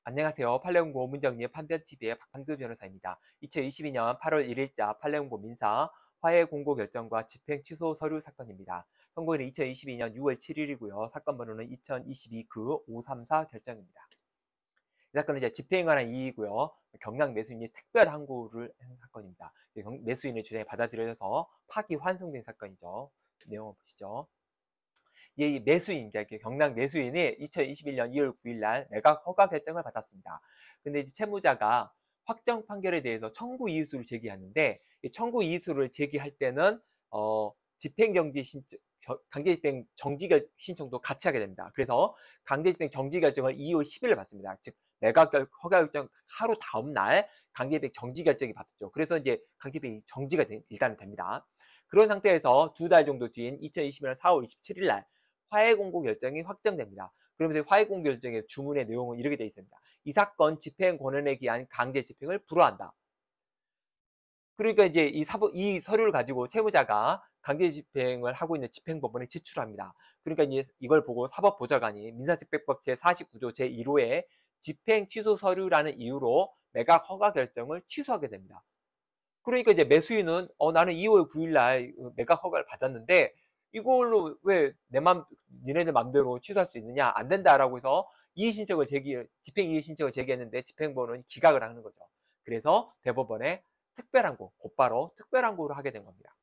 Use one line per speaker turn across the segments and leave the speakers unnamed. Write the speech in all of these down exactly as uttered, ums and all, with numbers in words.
안녕하세요. 판례공고 문정리의 판변티비의 박판규 변호사입니다. 이천이십이 년 팔월 일일자 판례공고 민사 화해 공고 결정과 집행 취소 서류 사건입니다. 선고일은 이천이십이 년 유월 칠일이고요. 사건 번호는 이천이십이 구 오삼사 결정입니다. 이 사건은 이제 집행에 관한 이의고요. 경락 매수인이 특별 항고를 한 사건입니다. 매수인의 주장이 받아들여져서 파기 환송된 사건이죠. 내용을 보시죠. 이 매수인, 그러니까 경락 매수인이 이천이십일 년 이월 구일 날 매각 허가 결정을 받았습니다. 근데 이제 채무자가 확정 판결에 대해서 청구 이의수를 제기하는데, 이 청구 이의수를 제기할 때는 어, 집행정지 신청, 강제집행 정지 결 신청도 같이 하게 됩니다. 그래서 강제집행 정지 결정을 이월 십일에 받습니다. 즉 매각 허가 결정 하루 다음 날 강제집행 정지 결정이 받았죠. 그래서 이제 강제집행이 정지가 되, 일단은 됩니다. 그런 상태에서 두 달 정도 뒤인 이천이십일 년 사월 이십칠일 날 화해공고 결정이 확정됩니다. 그러면서 화해공고 결정의 주문의 내용은 이렇게 되어 있습니다. 이 사건 집행 권한에 기한 강제 집행을 불허한다. 그러니까 이제 이 사법, 이 서류를 가지고 채무자가 강제 집행을 하고 있는 집행법원에 제출합니다. 그러니까 이제 이걸 보고 사법보좌관이 민사집행법 제사십구 조 제일 호의 집행 취소 서류라는 이유로 매각 허가 결정을 취소하게 됩니다. 그러니까 이제 매수인은 어 나는 이월 구일 날 매각 허가를 받았는데 이걸로 왜 내 맘, 니네들 맘대로 취소할 수 있느냐? 안 된다라고 해서 이의 신청을 제기, 집행 이의 신청을 제기했는데 집행본원이 기각을 하는 거죠. 그래서 대법원에 특별항고, 곧바로 특별항고를 하게 된 겁니다.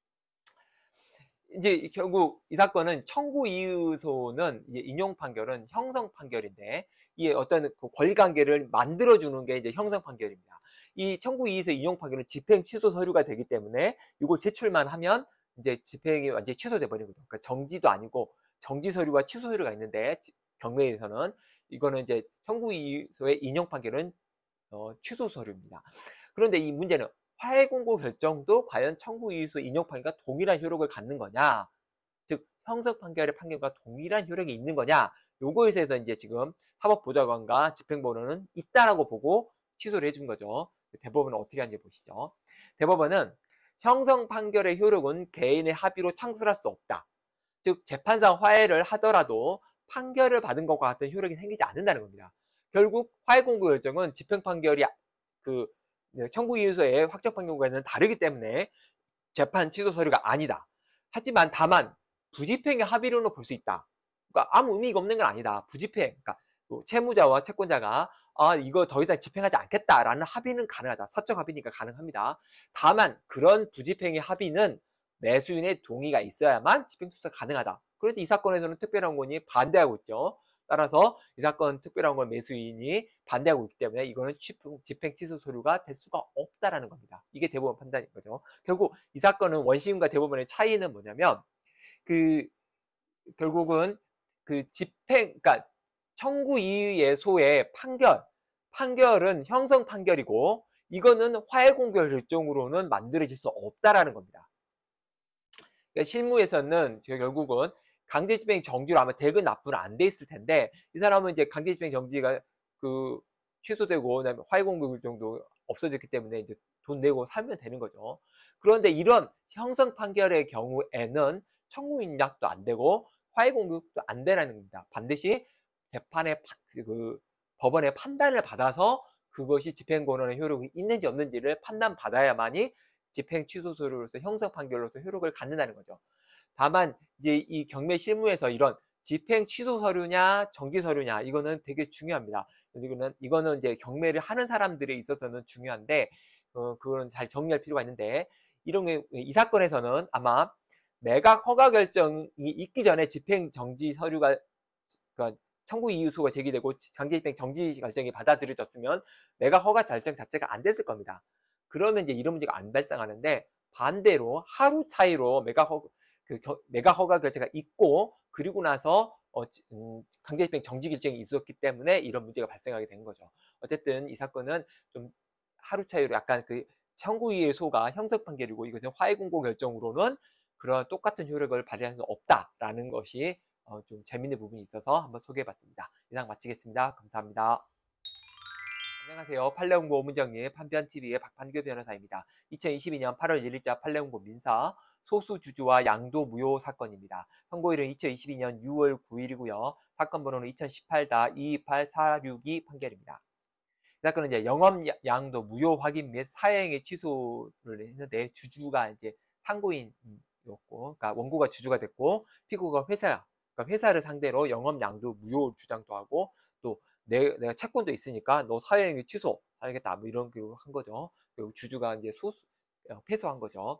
이제 결국 이 사건은 청구 이의소는 이제 인용 판결은 형성 판결인데 이게 어떤 그 권리관계를 만들어주는 게 이제 형성 판결입니다. 이 청구 이의소 인용 판결은 집행 취소 서류가 되기 때문에 이걸 제출만 하면 이제 집행이 완전히 취소돼 버리는 거죠. 그러니까 정지도 아니고 정지 서류와 취소 서류가 있는데 경매에서는 이거는 이제 청구 이의소의 인용 판결은 어, 취소 서류입니다. 그런데 이 문제는 화해 공고 결정도 과연 청구 이의소 인용 판결과 동일한 효력을 갖는 거냐? 즉 형성 판결의 판결과 동일한 효력이 있는 거냐? 요거에 대해서 이제 지금 사법보좌관과 집행본원은 있다라고 보고 취소를 해준 거죠. 대법원은 어떻게 하는지 보시죠. 대법원은 형성 판결의 효력은 개인의 합의로 창설할 수 없다. 즉 재판상 화해를 하더라도 판결을 받은 것과 같은 효력이 생기지 않는다는 겁니다. 결국 화해 공고 결정은 집행 판결이 그 청구 이의소의 확정 판결과는 다르기 때문에 재판 취소 서류가 아니다. 하지만 다만 부집행의 합의로는 볼 수 있다. 그러니까 아무 의미가 없는 건 아니다. 부집행, 그러니까 채무자와 채권자가 아 이거 더 이상 집행하지 않겠다라는 합의는 가능하다. 사적 합의니까 가능합니다. 다만 그런 부집행의 합의는 매수인의 동의가 있어야만 집행 취소가 가능하다. 그런데 이 사건에서는 특별항고인이 반대하고 있죠. 따라서 이 사건 특별항고 매수인이 반대하고 있기 때문에 이거는 집행 취소 서류가 될 수가 없다라는 겁니다. 이게 대법원 판단인 거죠. 결국 이 사건은 원시인과 대법원의 차이는 뭐냐면 그 결국은 그 집행, 그러니까 청구 이의소의 판결, 판결은 형성 판결이고 이거는 화해 공고 결정으로는 만들어질 수 없다라는 겁니다. 그러니까 실무에서는 결국은 강제집행 정지로 아마 대근 납부는 안 돼 있을 텐데 이 사람은 이제 강제집행 정지가 그 취소되고 그다음에 화해 공고 결정도 없어졌기 때문에 이제 돈 내고 살면 되는 거죠. 그런데 이런 형성 판결의 경우에는 청구 인락도 안 되고 화해 공고도 안 되라는 겁니다. 반드시 재판의 그 법원의 판단을 받아서 그것이 집행 권한의 효력이 있는지 없는지를 판단받아야만이 집행 취소 서류로서 형성 판결로서 효력을 갖는다는 거죠. 다만 이제 이 경매 실무에서 이런 집행 취소 서류냐 정지 서류냐 이거는 되게 중요합니다. 이거는 이거는 이제 경매를 하는 사람들에 있어서는 중요한데 어, 그거는 잘 정리할 필요가 있는데 이런 게 이 사건에서는 아마 매각 허가 결정이 있기 전에 집행 정지 서류가 그러니까 청구 이의소가 제기되고 강제집행 정지 결정이 받아들여졌으면 매각 허가 결정 자체가 안 됐을 겁니다. 그러면 이제 이런 문제가 안 발생하는데 반대로 하루 차이로 매각 허가 그 매각 허가 결정가 있고 그리고 나서 어, 음, 강제집행 정지 결정이 있었기 때문에 이런 문제가 발생하게 된 거죠. 어쨌든 이 사건은 좀 하루 차이로 약간 그 청구이의소가 형성 판결이고 이것은 화해 공고 결정으로는 그런 똑같은 효력을 발휘할 수 없다라는 것이 어, 좀 재밌는 부분이 있어서 한번 소개해봤습니다. 이상 마치겠습니다. 감사합니다. 안녕하세요. 판례공고 오문정리의 판변티비의 박판규 변호사입니다. 이천이십이 년 팔월 일일자 판례공고 민사 소수주주와 양도무효 사건입니다. 선고일은 이천이십이 년 유월 구일이고요. 사건 번호는 이천십팔 이이팔 사육이 판결입니다. 이 사건은 이제 영업 양도 무효 확인 및 사행의 취소를 했는데 주주가 이제 상고인이었고, 그러니까 원고가 주주가 됐고 피고가 회사야. 그러니까 회사를 상대로 영업 양도 무효 주장도 하고 또 내, 내가 채권도 있으니까 너 사행의 취소 하겠다 뭐 이런 거 한 거죠. 그리고 주주가 이제 소수 패소한 거죠.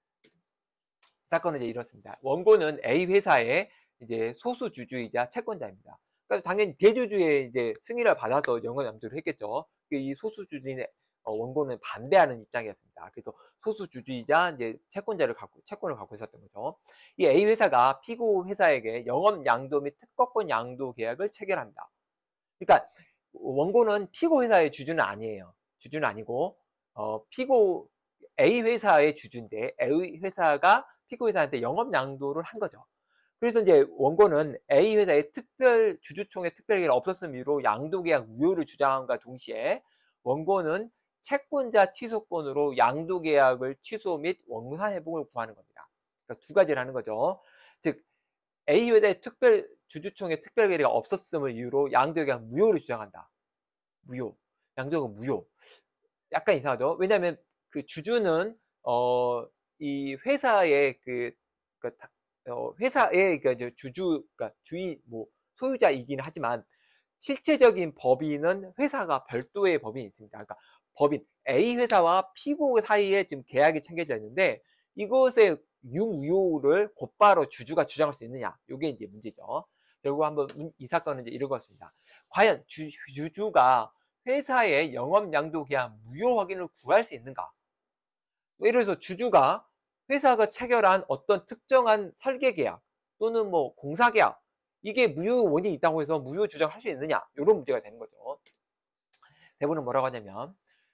사건은 이제 이렇습니다. 원고는 A 회사의 이제 소수 주주이자 채권자입니다. 그러니까 당연히 대주주의 이제 승인을 받아서 영업 양도를 했겠죠. 이 소수 주주인 원고는 반대하는 입장이었습니다. 그래서 소수 주주이자 이제 채권자를 갖고 채권을 갖고 있었던 거죠. 이 A 회사가 피고 회사에게 영업 양도 및 특허권 양도 계약을 체결합니다. 그러니까 원고는 피고 회사의 주주는 아니에요. 주주는 아니고 어, 피고 A 회사의 주주인데 A 회사가 피고 회사한테 영업 양도를 한 거죠. 그래서 이제 원고는 A 회사의 특별 주주총회 특별계획이 없었음 이유로 양도계약 무효를 주장함과 동시에 원고는 채권자 취소권으로 양도계약을 취소 및 원산회복을 구하는 겁니다. 그러니까 두 가지를 하는 거죠. 즉 A 회사의 특별 주주총회 특별계획이 없었음을 이유로 양도계약 무효를 주장한다. 무효. 양도계약 무효. 약간 이상하죠. 왜냐하면 그 주주는 어, 이 회사의 그, 그 어, 회사의 그러니까 주주, 그러니까 주인, 뭐 소유자이긴 하지만 실체적인 법인은 회사가 별도의 법인이 있습니다. 그러니까 법인 A 회사와 피고 사이에 지금 계약이 체결되어 있는데 이것의 유무효를 곧바로 주주가 주장할 수 있느냐? 이게 이제 문제죠. 결국 한번 이 사건은 이제 이런 것입니다. 과연 주, 주주가 회사의 영업 양도 계약 무효 확인을 구할 수 있는가? 예를 들어서 주주가 회사가 체결한 어떤 특정한 설계 계약 또는 뭐 공사 계약 이게 무효 원인이 있다고 해서 무효 주장할 수 있느냐 이런 문제가 되는 거죠. 대부분은 뭐라고 하냐면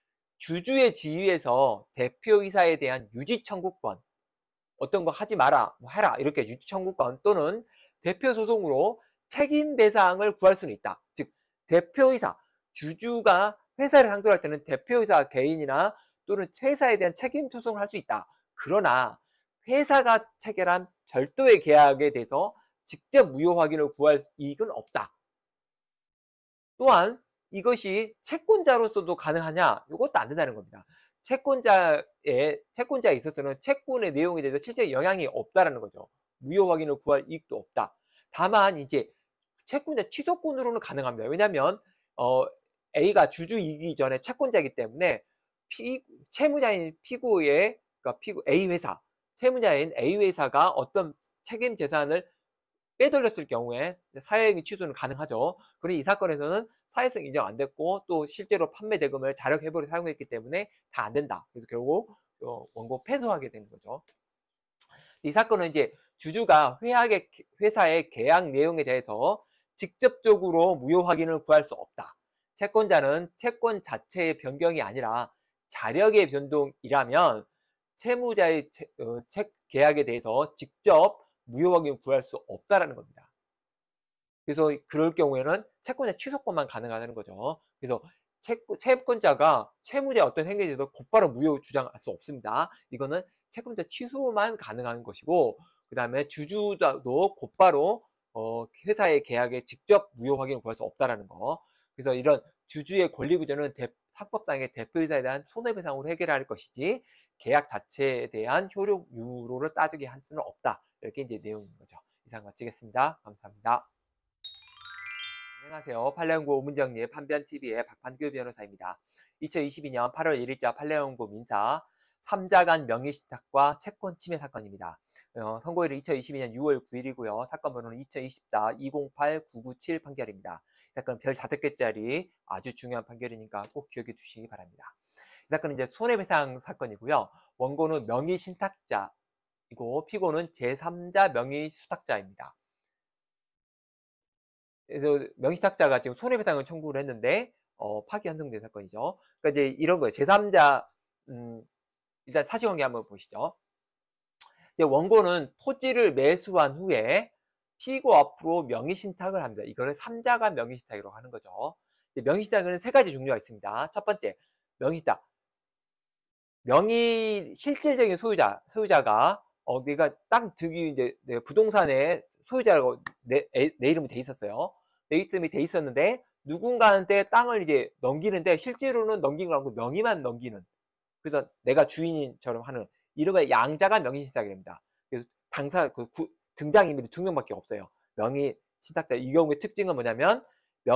주주의 지위에서 대표이사에 대한 유지 청구권 어떤 거 하지 마라 뭐 해라 이렇게 유지 청구권 또는 대표 소송으로 책임 배상을 구할 수는 있다. 즉 대표이사 주주가 회사를 상대로 할 때는 대표이사 개인이나 또는 회사에 대한 책임 소송을 할 수 있다. 그러나 회사가 체결한 별도의 계약에 대해서 직접 무효 확인을 구할 이익은 없다. 또한 이것이 채권자로서도 가능하냐? 이것도 안 된다는 겁니다. 채권자의 채권자에 있어서는 채권의 내용에 대해서 실제 영향이 없다라는 거죠. 무효 확인을 구할 이익도 없다. 다만 이제 채권자 취소권으로는 가능합니다. 왜냐하면 어, A가 주주이기 전에 채권자이기 때문에 피, 채무자인 피고의 그러니까 피고 A 회사, 채무자인 A 회사가 어떤 책임 재산을 빼돌렸을 경우에 사회행위 취소는 가능하죠. 그런데 이 사건에서는 사회성 인정 안 됐고 또 실제로 판매 대금을 자력 회복에 사용했기 때문에 다 안 된다. 그래서 결국 원고 패소하게 되는 거죠. 이 사건은 이제 주주가 회사의, 회사의 계약 내용에 대해서 직접적으로 무효 확인을 구할 수 없다. 채권자는 채권 자체의 변경이 아니라 자력의 변동이라면 채무자의 채, 어, 책 계약에 대해서 직접 무효 확인을 구할 수 없다라는 겁니다. 그래서 그럴 경우에는 채권자 취소권만 가능하다는 거죠. 그래서 채권, 채권자가 채무자의 어떤 행위에 대해서 곧바로 무효 주장할 수 없습니다. 이거는 채권자 취소만 가능한 것이고 그 다음에 주주도 곧바로 어, 회사의 계약에 직접 무효 확인을 구할 수 없다라는 거. 그래서 이런 주주의 권리 구조는 대, 사법상의 대표이사에 대한 손해배상으로 해결할 것이지 계약 자체에 대한 효력 유무를 따지게 할 수는 없다. 이렇게 이제 내용인 거죠. 이상 마치겠습니다. 감사합니다. 안녕하세요. 판례연구 오문정리의 판변티비의 박판규 변호사입니다. 이천이십이 년 팔월 일일자 판례연구 민사 삼자 간 명의신탁과 채권 침해 사건입니다. 어, 선고일은 이천이십이 년 유월 구일이고요. 사건 번호는 이천이십 이공팔 구구칠 판결입니다. 이 사건은 별 다섯 개짜리 아주 중요한 판결이니까 꼭 기억해 주시기 바랍니다. 이 사건은 이제 손해배상 사건이고요. 원고는 명의신탁자이고 피고는 제삼자 명의수탁자입니다. 그래서 명의신탁자가 지금 손해배상을 청구를 했는데 어, 파기환송된 사건이죠. 그러니까 이제 이런 거예요. 제삼자 음, 일단 사실관계 한번 보시죠. 이제 원고는 토지를 매수한 후에 피고 앞으로 명의신탁을 합니다. 이거를 삼자간 명의신탁이라고 하는 거죠. 명의신탁은 세 가지 종류가 있습니다. 첫 번째, 명의신탁. 명의 실질적인 소유자, 소유자가 어, 내가 땅 등기 이제 내 부동산의 소유자라고 내, 내 이름이 돼 있었어요. 내 이름이 돼 있었는데 누군가한테 땅을 이제 넘기는데 실제로는 넘긴 거 아니고 명의만 넘기는. 그래서 내가 주인처럼 하는 이런 걸 양자가 명의신탁이 됩니다. 그래서 당사 그 구, 등장인물이 두 명밖에 없어요. 명의신탁자. 이 경우의 특징은 뭐냐면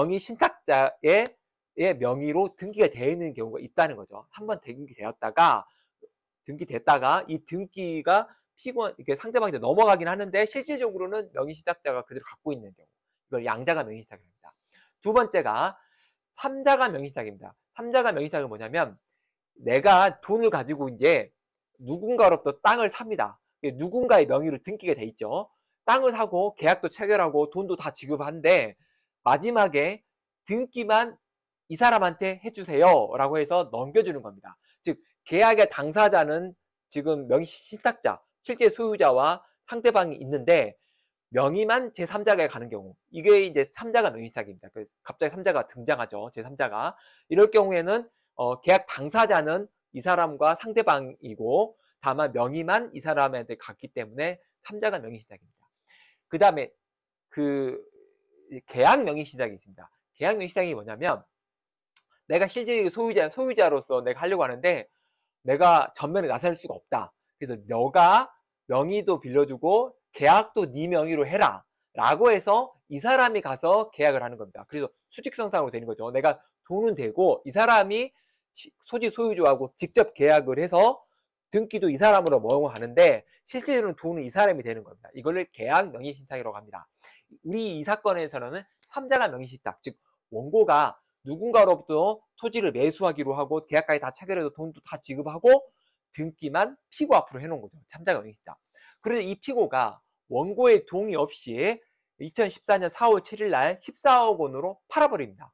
명의신탁자의 명의로 등기가 되어 있는 경우가 있다는 거죠. 한번 등기되었다가 등기됐다가 이 등기가 피고한 이렇게 상대방한테 넘어가긴 하는데 실질적으로는 명의신탁자가 그대로 갖고 있는 경우. 이걸 양자가 명의신탁입니다. 두 번째가 삼자가 명의신탁입니다. 삼자가 명의신탁은 뭐냐면 내가 돈을 가지고 이제 누군가로부터 땅을 삽니다. 누군가의 명의로 등기가 돼 있죠. 땅을 사고 계약도 체결하고 돈도 다 지급한데 마지막에 등기만 이 사람한테 해주세요 라고 해서 넘겨주는 겁니다. 즉 계약의 당사자는 지금 명의신탁자, 실제 소유자와 상대방이 있는데 명의만 제삼자가 가는 경우, 이게 이제 삼자가 명의신탁입니다. 갑자기 삼자가 등장하죠. 제삼자가. 이럴 경우에는 어, 계약 당사자는 이 사람과 상대방이고 다만 명의만 이 사람한테 갔기 때문에 삼자가 명의신탁입니다. 그 다음에 그 계약 명의신탁이 있습니다. 계약 명의신탁이 뭐냐면 내가 실제 소유자, 소유자로서 내가 하려고 하는데 내가 전면에 나설 수가 없다. 그래서 너가 명의도 빌려주고 계약도 네 명의로 해라 라고 해서 이 사람이 가서 계약을 하는 겁니다. 그래서 수직선상으로 되는 거죠. 내가 돈은 되고 이 사람이 소지 소유주하고 직접 계약을 해서 등기도 이 사람으로 모형하는데 실제로는 돈은 이 사람이 되는 겁니다. 이걸 계약 명의신탁이라고 합니다. 우리 이 사건에서는 삼자가 명의신탁, 즉 원고가 누군가로부터 토지를 매수하기로 하고 계약까지 다 체결해서 돈도 다 지급하고 등기만 피고 앞으로 해놓은 거죠. 삼자가 명의신탁. 그런데 이 피고가 원고의 동의 없이 이천십사년 사월 칠일 날 십사억 원으로 팔아버립니다.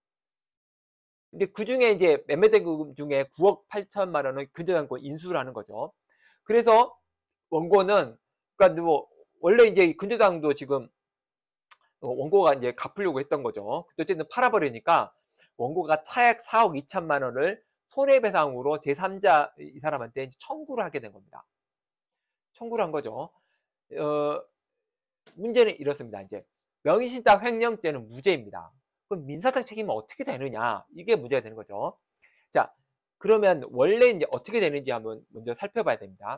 근데 그 중에 이제 매매대금 중에 구억 팔천만 원을 근저당권 인수를 하는 거죠. 그래서 원고는, 그러니까 뭐, 원래 이제 근저당도 지금 원고가 이제 갚으려고 했던 거죠. 어쨌든 팔아버리니까 원고가 차액 사억 이천만 원을 손해배상으로 제삼자 이 사람한테 이제 청구를 하게 된 겁니다. 청구를 한 거죠. 어, 문제는 이렇습니다. 이제 명의신탁 횡령죄는 무죄입니다. 그럼 민사상 책임은 어떻게 되느냐? 이게 문제가 되는 거죠. 자, 그러면 원래 이제 어떻게 되는지 한번 먼저 살펴봐야 됩니다.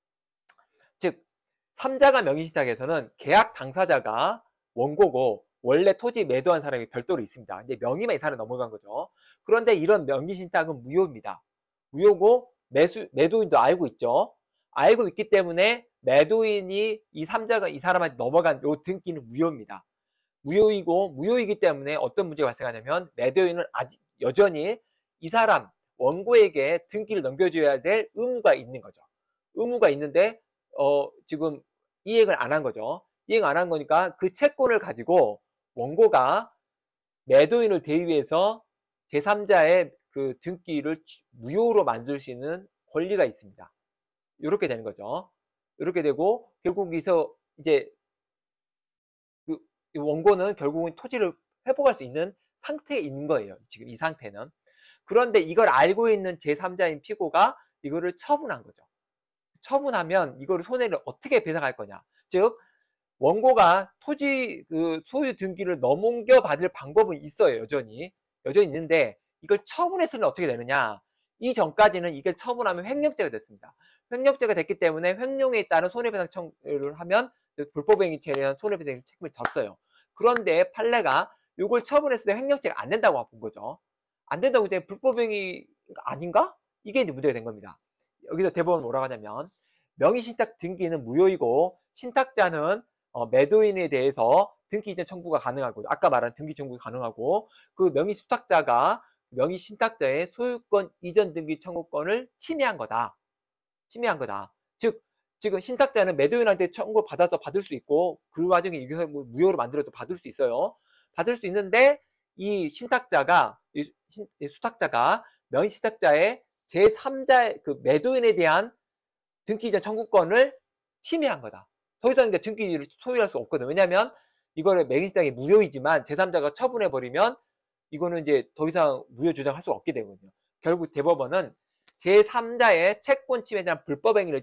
즉, 삼자가 명의신탁에서는 계약 당사자가 원고고 원래 토지 매도한 사람이 별도로 있습니다. 이제 명의만 이 사람이 넘어간 거죠. 그런데 이런 명의신탁은 무효입니다. 무효고 매수, 매도인도 알고 있죠. 알고 있기 때문에 매도인이 이 삼자가 이 사람한테 넘어간 요 등기는 무효입니다. 무효이고 무효이기 때문에 어떤 문제가 발생하냐면 매도인은 아직 여전히 이 사람 원고에게 등기를 넘겨줘야 될 의무가 있는 거죠. 의무가 있는데 어, 지금 이행을 안 한 거죠. 이행 안 한 거니까 그 채권을 가지고 원고가 매도인을 대위해서 제삼자의 그 등기를 무효로 만들 수 있는 권리가 있습니다. 이렇게 되는 거죠. 이렇게 되고 결국 여기서 이제 그 원고는 결국은 토지를 회복할 수 있는 상태에 있는 거예요. 지금 이 상태는. 그런데 이걸 알고 있는 제삼자인 피고가 이거를 처분한 거죠. 처분하면 이거를 손해를 어떻게 배상할 거냐. 즉 원고가 토지 그 소유 등기를 넘겨 받을 방법은 있어요. 여전히. 여전히 있는데 이걸 처분했으면 어떻게 되느냐. 이 전까지는 이걸 처분하면 횡령죄가 됐습니다. 횡령죄가 됐기 때문에 횡령에 따른 손해배상 청구를 하면 불법행위죄에 대한 손해배상 책임을 졌어요. 그런데 판례가 이걸 처분했을 때 횡령죄가 안 된다고 본 거죠. 안 된다고 했더니 불법행위 아닌가? 이게 이제 문제가 된 겁니다. 여기서 대법원 뭐라고 하냐면 명의신탁 등기는 무효이고 신탁자는 어, 매도인에 대해서 등기 이전 청구가 가능하고 아까 말한 등기 청구가 가능하고 그 명의수탁자가 명의신탁자의 소유권 이전 등기 청구권을 침해한 거다. 침해한 거다. 즉 지금 신탁자는 매도인한테 청구 받아서 받을 수 있고 그 와중에 이것을 무효로 만들어도 받을 수 있어요. 받을 수 있는데 이 신탁자가 이, 신, 이 수탁자가 명의신탁자의 제삼자의 그 매도인에 대한 등기 이전 청구권을 침해한 거다. 더 이상 이제 등기를 소유할 수 없거든. 왜냐하면 이거를 명의신탁이 무효이지만 제삼자가 처분해버리면 이거는 이제 더 이상 무효 주장할 수 없게 되거든요. 결국 대법원은 제삼자의 채권 침해에 대한 불법행위를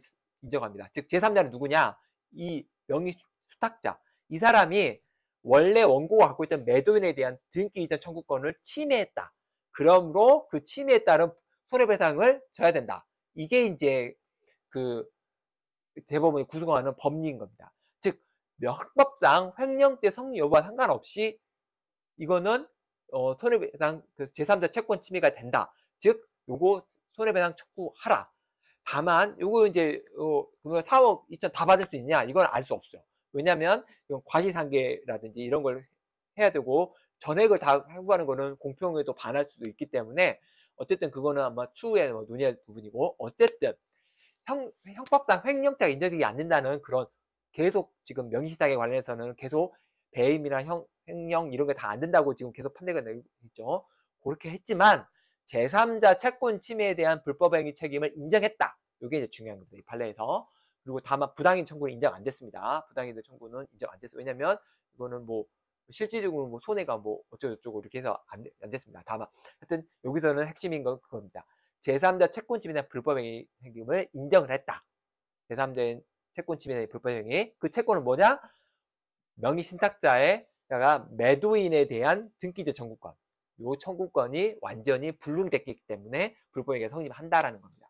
인정합니다. 즉 제삼자는 누구냐? 이 명의 수탁자. 이 사람이 원래 원고가 갖고 있던 매도인에 대한 등기 이전 청구권을 침해했다. 그러므로 그 침해에 따른 손해배상을 져야 된다. 이게 이제 그 대법원이 구성하는 법리인 겁니다. 즉 형법상 횡령죄 성립 여부와 상관없이 이거는 어, 손해배상 그 제삼자 채권 침해가 된다. 즉 요거 손해배상 청구하라. 다만 요거 이제 어, 그러면 사억 이천 다 받을 수 있냐? 이건 알 수 없어요. 왜냐하면 이건 과시상계라든지 이런 걸 해야 되고 전액을 다 회부하는 거는 공평에도 반할 수도 있기 때문에 어쨌든 그거는 아마 추후에 뭐 논의할 부분이고 어쨌든 형, 형법상 횡령죄가 인정되지 않는다는 그런 계속 지금 명의시탁에 관련해서는 계속 배임이나 형, 횡령 이런 게 다 안 된다고 지금 계속 판례가 내고 있죠. 그렇게 했지만 제삼자 채권 침해에 대한 불법행위 책임을 인정했다. 이게 이제 중요한 겁니다. 이 판례에서. 그리고 다만 부당인 청구는 인정 안 됐습니다. 부당인 청구는 인정 안 됐어요. 왜냐면 이거는 뭐 실질적으로 뭐 손해가 뭐 어쩌고저쩌고 이렇게 해서 안, 안 됐습니다. 다만 하여튼 여기서는 핵심인 건 그겁니다. 제삼자 채권 침해에 대한 불법행위 책임을 인정을 했다. 제삼자 채권 침해에 대한 불법행위. 그 채권은 뭐냐? 명의 신탁자에다가 매도인에 대한 등기적 청구권. 요 청구권이 완전히 불능됐기 때문에 불법행위가 성립한다라는 겁니다.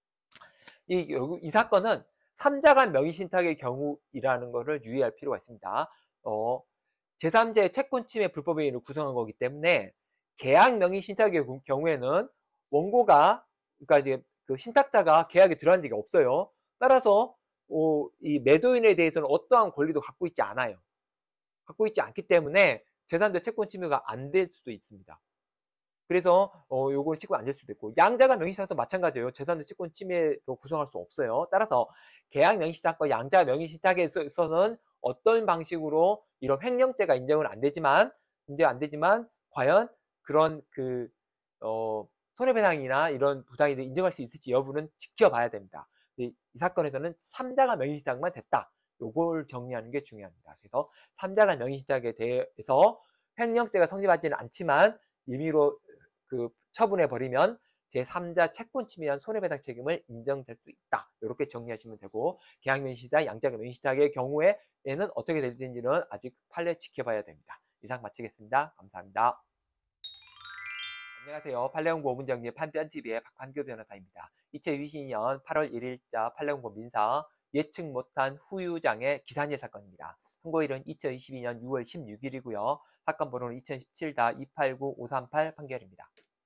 이, 이 사건은 삼자간 명의신탁의 경우이라는 것을 유의할 필요가 있습니다. 어, 제삼자의 채권 침해 불법행위를 구성한 거기 때문에 계약 명의신탁의 경우에는 원고가 그러니까 이제 그 신탁자가 계약에 들어간 적이 없어요. 따라서 어, 이 매도인에 대해서는 어떠한 권리도 갖고 있지 않아요. 갖고 있지 않기 때문에 제삼자 채권 침해가 안 될 수도 있습니다. 그래서 어 요건 채권 안 될 수도 있고 양자간 명의신탁도 마찬가지예요. 제삼자 채권 침해로 구성할 수 없어요. 따라서 계약 명의신탁과 양자 명의신탁에 있어서는 어떤 방식으로 이런 횡령죄가 인정은 안 되지만 인정 안 되지만 과연 그런 그 어 손해배상이나 이런 부당이 인정할 수 있을지 여부는 지켜봐야 됩니다. 이, 이 사건에서는 삼자간 명의신탁만 됐다. 요걸 정리하는 게 중요합니다. 그래서 삼자간 명의신탁에 대해서 횡령죄가 성립하지는 않지만 임의로 그 처분해 버리면 제삼자 채권 침해에 대한 손해배상 책임을 인정될 수 있다. 이렇게 정리하시면 되고 계약 명의신탁, 양자간 명의신탁의 경우에는 어떻게 될지는 아직 판례 지켜봐야 됩니다. 이상 마치겠습니다. 감사합니다. 안녕하세요. 판례공부 오 분 정리 판변티비의 박환규 변호사입니다. 이천이십이 년 팔월 일일자 판례공부 민사 예측 못한 후유장애 기산일 사건입니다. 선고일은 이천이십이 년 유월 십육일이고요. 사건 번호는 이천십칠 이팔구 오삼팔 판결입니다.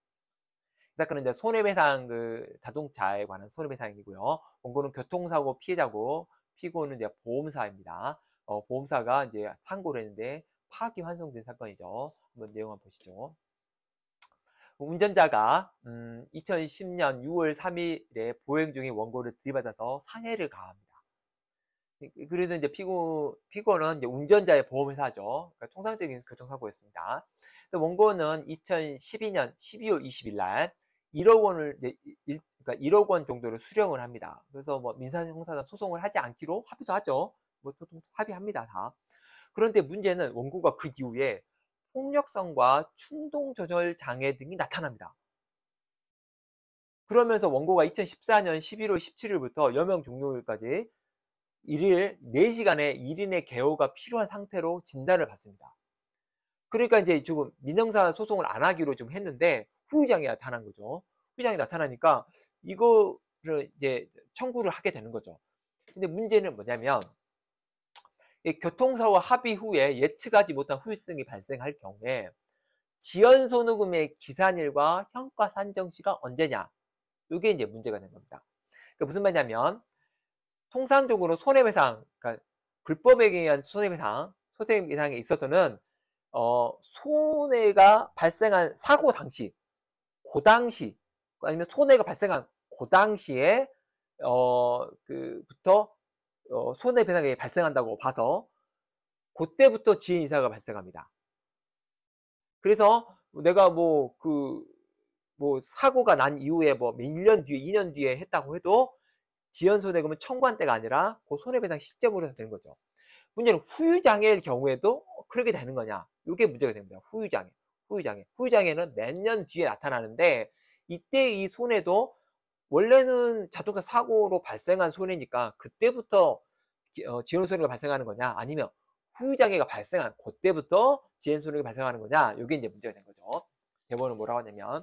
이 사건은 이제 손해배상 그 자동차에 관한 손해배상이고요. 원고는 교통사고 피해자고 피고는 이제 보험사입니다. 어, 보험사가 이제 상고를 했는데 파기환송된 사건이죠. 한번 내용 한번 보시죠. 운전자가 음, 이천십 년 유월 삼일에 보행 중에 원고를 들이받아서 상해를 가합니다. 그래도 이제 피고, 피고는 이제 운전자의 보험회사죠. 그러니까 통상적인 교통사고였습니다. 원고는 이천십이 년 십이월 이십일 날 일억 원을 이제 일, 그러니까 일억 원 정도를 수령을 합니다. 그래서 뭐 민사형사상 소송을 하지 않기로 합의도 하죠. 뭐 보통 합의합니다 다. 그런데 문제는 원고가 그 이후에 폭력성과 충동 조절 장애 등이 나타납니다. 그러면서 원고가 이천십사 년 십일월 십칠일부터 여명 종료일까지 일일 네 시간의 일 인의 개호가 필요한 상태로 진단을 받습니다. 그러니까 이제 지금 민형사 소송을 안 하기로 좀 했는데 후유장애 나타난 거죠. 후유장애 나타나니까 이거를 이제 청구를 하게 되는 거죠. 근데 문제는 뭐냐면 교통사고 합의 후에 예측하지 못한 후유증이 발생할 경우에 지연손해금의 기산일과 현가 산정시가 언제냐? 이게 이제 문제가 된 겁니다. 그러니까 무슨 말이냐면 통상적으로 손해배상, 그러니까 불법에 의한 손해배상, 손해배상에 있어서는 어, 손해가 발생한 사고 당시, 그 당시, 아니면 손해가 발생한 그 당시에 어, 그부터 어, 손해배상이 발생한다고 봐서 그때부터 지연이사가 발생합니다. 그래서 내가 뭐 그 뭐 사고가 난 이후에 뭐 일 년 뒤에 이 년 뒤에 했다고 해도 지연손해금은 청구한 때가 아니라 그 손해배상 시점으로 되는 거죠. 문제는 후유장애의 경우에도 그렇게 되는 거냐? 이게 문제가 됩니다. 후유장애. 후유장애. 후유장애는 몇 년 뒤에 나타나는데 이때 이 손해도 원래는 자동차 사고로 발생한 손해니까 그때부터 어, 지연 손해가 발생하는 거냐, 아니면 후유장애가 발생한 그때부터 지연 손해가 발생하는 거냐, 이게 이제 문제가 된 거죠. 대법원은 뭐라고 하냐면,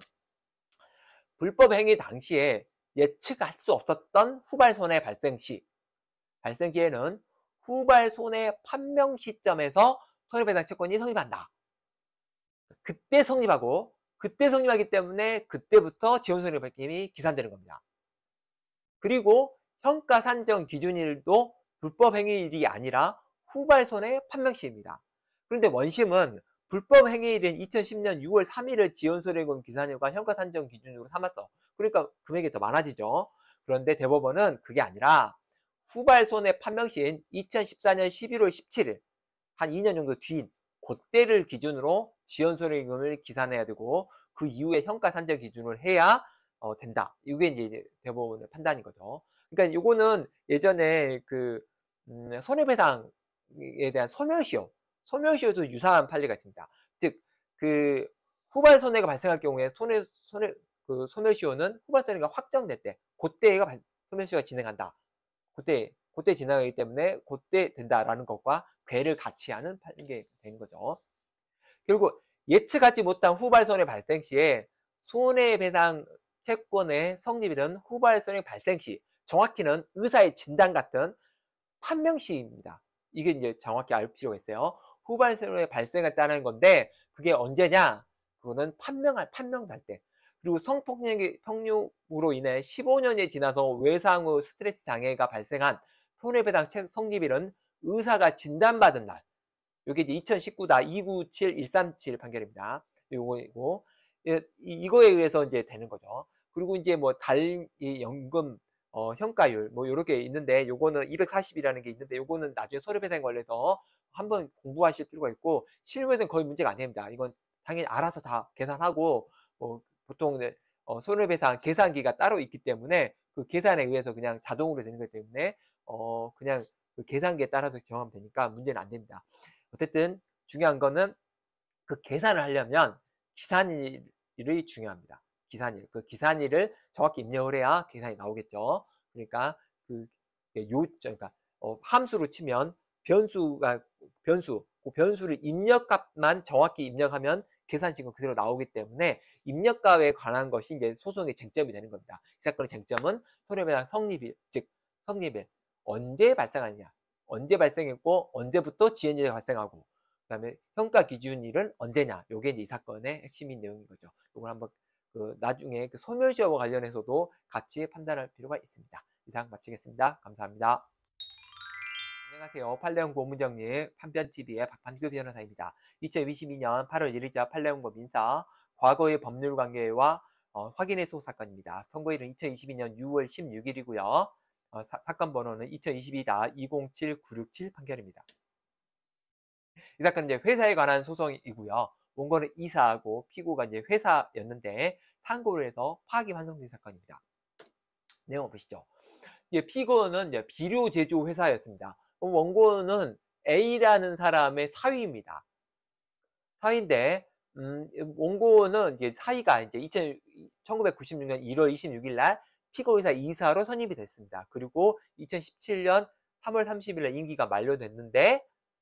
불법 행위 당시에 예측할 수 없었던 후발 손해 발생 시, 발생 시에는 후발 손해 판명 시점에서 손해배상 채권이 성립한다. 그때 성립하고, 그때 성립하기 때문에 그때부터 지연 손해 발생이 기산되는 겁니다. 그리고 평가 산정 기준일도 불법 행위일이 아니라 후발 손해 판명 시입니다. 그런데 원심은 불법 행위일인 이천십 년 유월 삼일을 지연손해금 기산일과 평가 산정 기준으로 삼았어. 그러니까 금액이 더 많아지죠. 그런데 대법원은 그게 아니라 후발 손해 판명 시인 이천십사 년 십일월 십칠일, 한 이 년 정도 뒤인 그때를 기준으로 지연손해금을 기산해야 되고, 그 이후에 평가 산정 기준을 해야 어, 된다. 이게 이제 대법원의 판단인 거죠. 그러니까 이거는 예전에 그 음, 손해배상에 대한 소멸시효, 소멸시효도 유사한 판례가 있습니다. 즉, 그 후발 손해가 발생할 경우에 손해 손해 그 소멸시효는 후발 손해가 확정될 때, 그때가 소멸시효가 진행한다. 그때 그때 진행하기 때문에 그때 된다라는 것과 괴를 같이 하는 판례가 되는 거죠. 결국 예측하지 못한 후발 손해 발생 시에 손해배상 채권의 성립일은 후발 손해 발생 시, 정확히는 의사의 진단 같은 판명 시입니다. 이게 이제 정확히 알 필요가 있어요. 후발 손해 발생했다는 건데, 그게 언제냐? 그거는 판명할 판명할 때. 그리고 성폭력의 폭력으로 인해 십오 년이 지나서 외상 후 스트레스 장애가 발생한 손해배상 성립일은 의사가 진단받은 날. 이게 이제 이천십구다 이구칠 일삼칠 판결입니다. 요거이고, 이거에 의해서 이제 되는 거죠. 그리고 이제 뭐 달 연금 어, 현가율 뭐 요렇게 있는데, 요거는 이백사십이라는 게 있는데, 요거는 나중에 손해배상 관련해서 한번 공부하실 필요가 있고, 실무에서는 거의 문제가 안 됩니다. 이건 당연히 알아서 다 계산하고, 어, 보통 어, 손해배상 계산기가 따로 있기 때문에 그 계산에 의해서 그냥 자동으로 되는 거기 때문에 어, 그냥 그 계산기에 따라서 정하면 되니까 문제는 안 됩니다. 어쨌든 중요한 거는 그 계산을 하려면 기산일이 중요합니다. 기산일. 그 기산일을 정확히 입력을 해야 계산이 나오겠죠. 그러니까 그 요, 그러니까 어, 함수로 치면 변수가 변수, 그 변수를 입력값만 정확히 입력하면 계산식은 그대로 나오기 때문에 입력값에 관한 것이 이제 소송의 쟁점이 되는 겁니다. 이 사건의 쟁점은 손해배상 성립일, 즉 성립일 언제 발생하느냐, 언제 발생했고 언제부터 지연일이 발생하고, 그 다음에 평가 기준일은 언제냐, 요게 이제 이 사건의 핵심인 내용인 거죠. 이걸 한번 그 나중에 그 소멸시효와 관련해서도 같이 판단할 필요가 있습니다. 이상 마치겠습니다. 감사합니다. 안녕하세요. 판례연구 고문정리 판변티비의 박판규 변호사입니다. 이천이십이 년 팔월 일일자 판례연구 민사 과거의 법률관계와 어, 확인해소 사건입니다. 선고일은 이천이십이 년 유월 십육일이고요. 어, 사, 사건 번호는 이천이십이다 이공칠 구육칠 판결입니다. 이 사건은 이제 회사에 관한 소송이고요. 원고는 이사하고 피고가 이제 회사였는데 상고를 해서 파악이 완성된 사건입니다. 내용 보시죠. 이제 피고는 이제 비료 제조 회사였습니다. 원고는 A라는 사람의 사위입니다. 사위인데, 음, 원고는 이제 사위가 이제 천구백구십육 년 일월 이십육일 날 피고 회사 이사로 선임이 됐습니다. 그리고 이천십칠 년 삼월 삼십일 날 임기가 만료됐는데,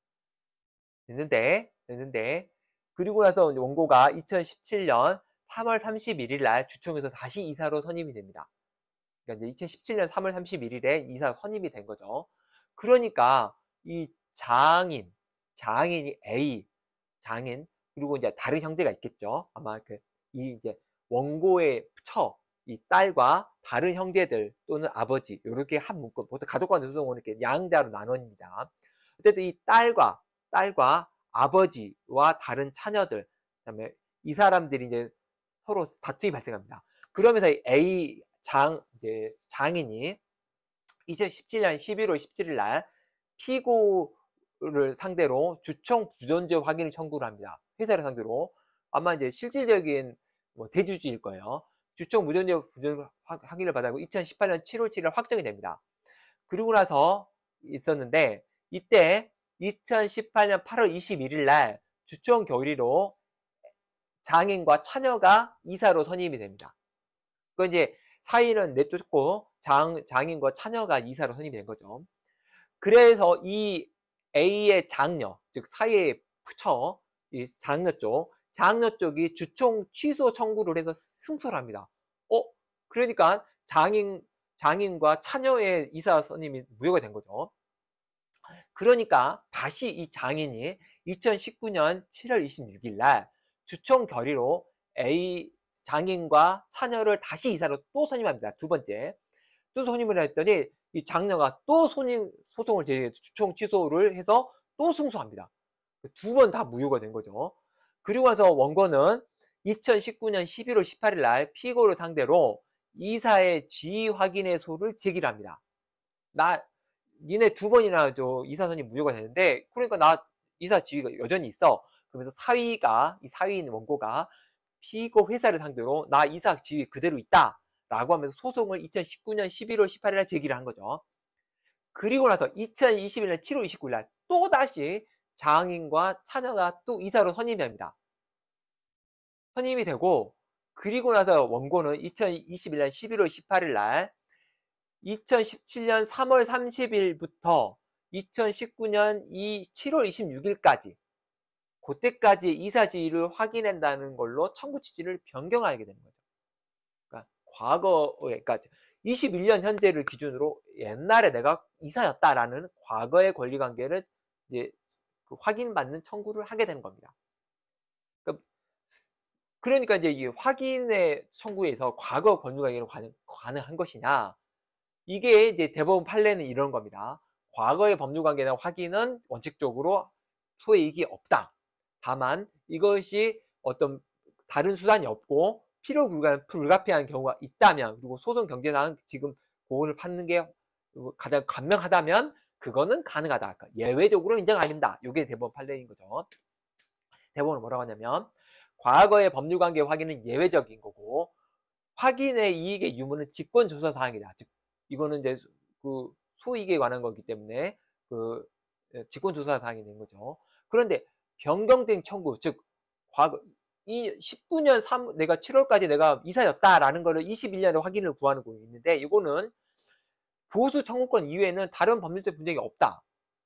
됐는데, 됐는데, 그리고 나서 원고가 이천십칠 년 삼월 삼십일일 날 주총에서 다시 이사로 선임이 됩니다. 그러니까 이제 이천십칠 년 삼월 삼십일일에 이사 선임이 된 거죠. 그러니까 이 장인, 장인이 A, 장인, 그리고 이제 다른 형제가 있겠죠. 아마 그 이 이제 원고의 처, 이 딸과 다른 형제들 또는 아버지, 이렇게 한 묶음, 보통 가족관계 소송은 이렇게 양자로 나눠집니다. 어쨌든 이 딸과 딸과 아버지와 다른 자녀들, 그다음에 이 사람들이 이제 서로 다툼이 발생합니다. 그러면서 A 장 이제 장인이 이천십칠 년 십일월 십칠일 날 피고를 상대로 주총 부존재 확인을 청구를 합니다. 회사를 상대로. 아마 이제 실질적인 뭐 대주주일 거예요. 주총 무존재 부존 확인을 받아고 이천십팔 년 칠월 칠일 확정이 됩니다. 그리고 나서 있었는데, 이때 이천십팔 년 팔월 이십일일 날 주총 결의로 장인과 차녀가 이사로 선임이 됩니다. 그 이제 사위는 내쫓고 장, 장인과 차녀가 이사로 선임이 된 거죠. 그래서 이 A의 장녀, 즉 사위의 부처, 이 장녀 쪽, 장녀 쪽이 주총 취소 청구를 해서 승소를 합니다. 어? 그러니까 장인, 장인과 차녀의 이사 선임이 무효가 된 거죠. 그러니까 다시 이 장인이 이천십구 년 칠월 이십육일 날 주총 결의로 A 장인과 차녀를 다시 이사로 또 선임합니다. 두 번째. 또 선임을 했더니 이 장녀가 또 선임 소송을 제 주총 취소를 해서 또 승소합니다. 두 번 다 무효가 된 거죠. 그리고 와서 원고는 이천십구 년 십일월 십팔일 날 피고를 상대로 이사의 지위 확인의소를 제기를 합니다. 나 니네 두 번이나 저 이사 선임 무효가 되는데, 그러니까 나 이사 지위가 여전히 있어. 그러면서 사위가, 이 사위인 원고가 피고 회사를 상대로 나 이사 지위 그대로 있다 라고 하면서 소송을 이천십구 년 십일월 십팔일 날 제기를 한 거죠. 그리고 나서 이천이십일 년 칠월 이십구일 날 또다시 장인과 차녀가 또 이사로 선임됩니다. 선임이 되고, 그리고 나서 원고는 이천이십일 년 십일월 십팔일 날 이천십칠 년 삼월 삼십일부터 이천십구 년 칠월 이십육일까지 그때까지 이사 지위를 확인한다는 걸로 청구 취지를 변경하게 되는 거죠. 그러니까 과거에, 그러니까 이십일 년 현재를 기준으로 옛날에 내가 이사였다라는 과거의 권리관계를 이제 그 확인받는 청구를 하게 되는 겁니다. 그러니까, 그러니까 이제 이 확인의 청구에서 과거 권리관계는 가능, 가능한 것이냐? 이게 이제 대법원 판례는 이런 겁니다. 과거의 법률관계나 확인은 원칙적으로 소이익이 없다. 다만 이것이 어떤 다른 수단이 없고 필요 불가피한 경우가 있다면, 그리고 소송 경제상 지금 그거를 받는 게 가장 간명하다면 그거는 가능하다. 그러니까 예외적으로 인정 안 된다. 이게 대법원 판례인 거죠. 대법원은 뭐라고 하냐면, 과거의 법률관계 확인은 예외적인 거고 확인의 이익의 유무는 직권조사 사항이다. 즉 이거는 이제 그 소이익에 관한 거기 때문에 그 직권조사 사항이 된 거죠. 그런데 변경된 청구, 즉 과거 이 십구 년 삼 내가 칠월까지 내가 이사였다라는 거를 이십일 년에 확인을 구하는 거 있는데, 이거는 보수 청구권 이외에는 다른 법률적 분쟁이 없다.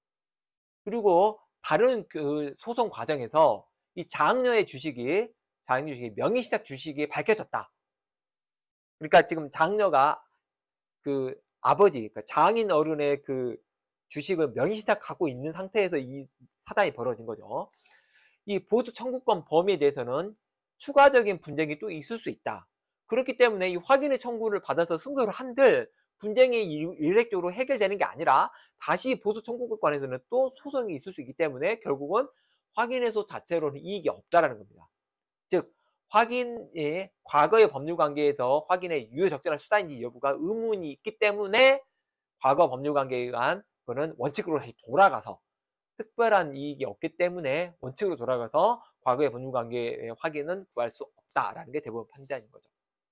그리고 다른 그 소송 과정에서 이 장녀의 주식이 장녀 주식이 명의시작 주식이 밝혀졌다. 그러니까 지금 장녀가 그 아버지, 그러니까 장인 어른의 그 주식을 명의시작하고 있는 상태에서 이 사단이 벌어진 거죠. 이 보수 청구권 범위에 대해서는 추가적인 분쟁이 또 있을 수 있다. 그렇기 때문에 이 확인의 청구를 받아서 승소를 한들 분쟁이 일렉적으로 해결되는 게 아니라 다시 보수 청구권에서는 또 소송이 있을 수 있기 때문에 결국은 확인의소 자체로는 이익이 없다라는 겁니다. 즉 확인의 과거의 법률관계에서 확인의 유효적절한 수단인지 여부가 의문이 있기 때문에 과거 법률관계에 의한 그거는 원칙으로 다시 돌아가서 특별한 이익이 없기 때문에 원칙으로 돌아가서 과거의 법률관계의 확인은 구할 수 없다라는 게 대법원 판단인 거죠.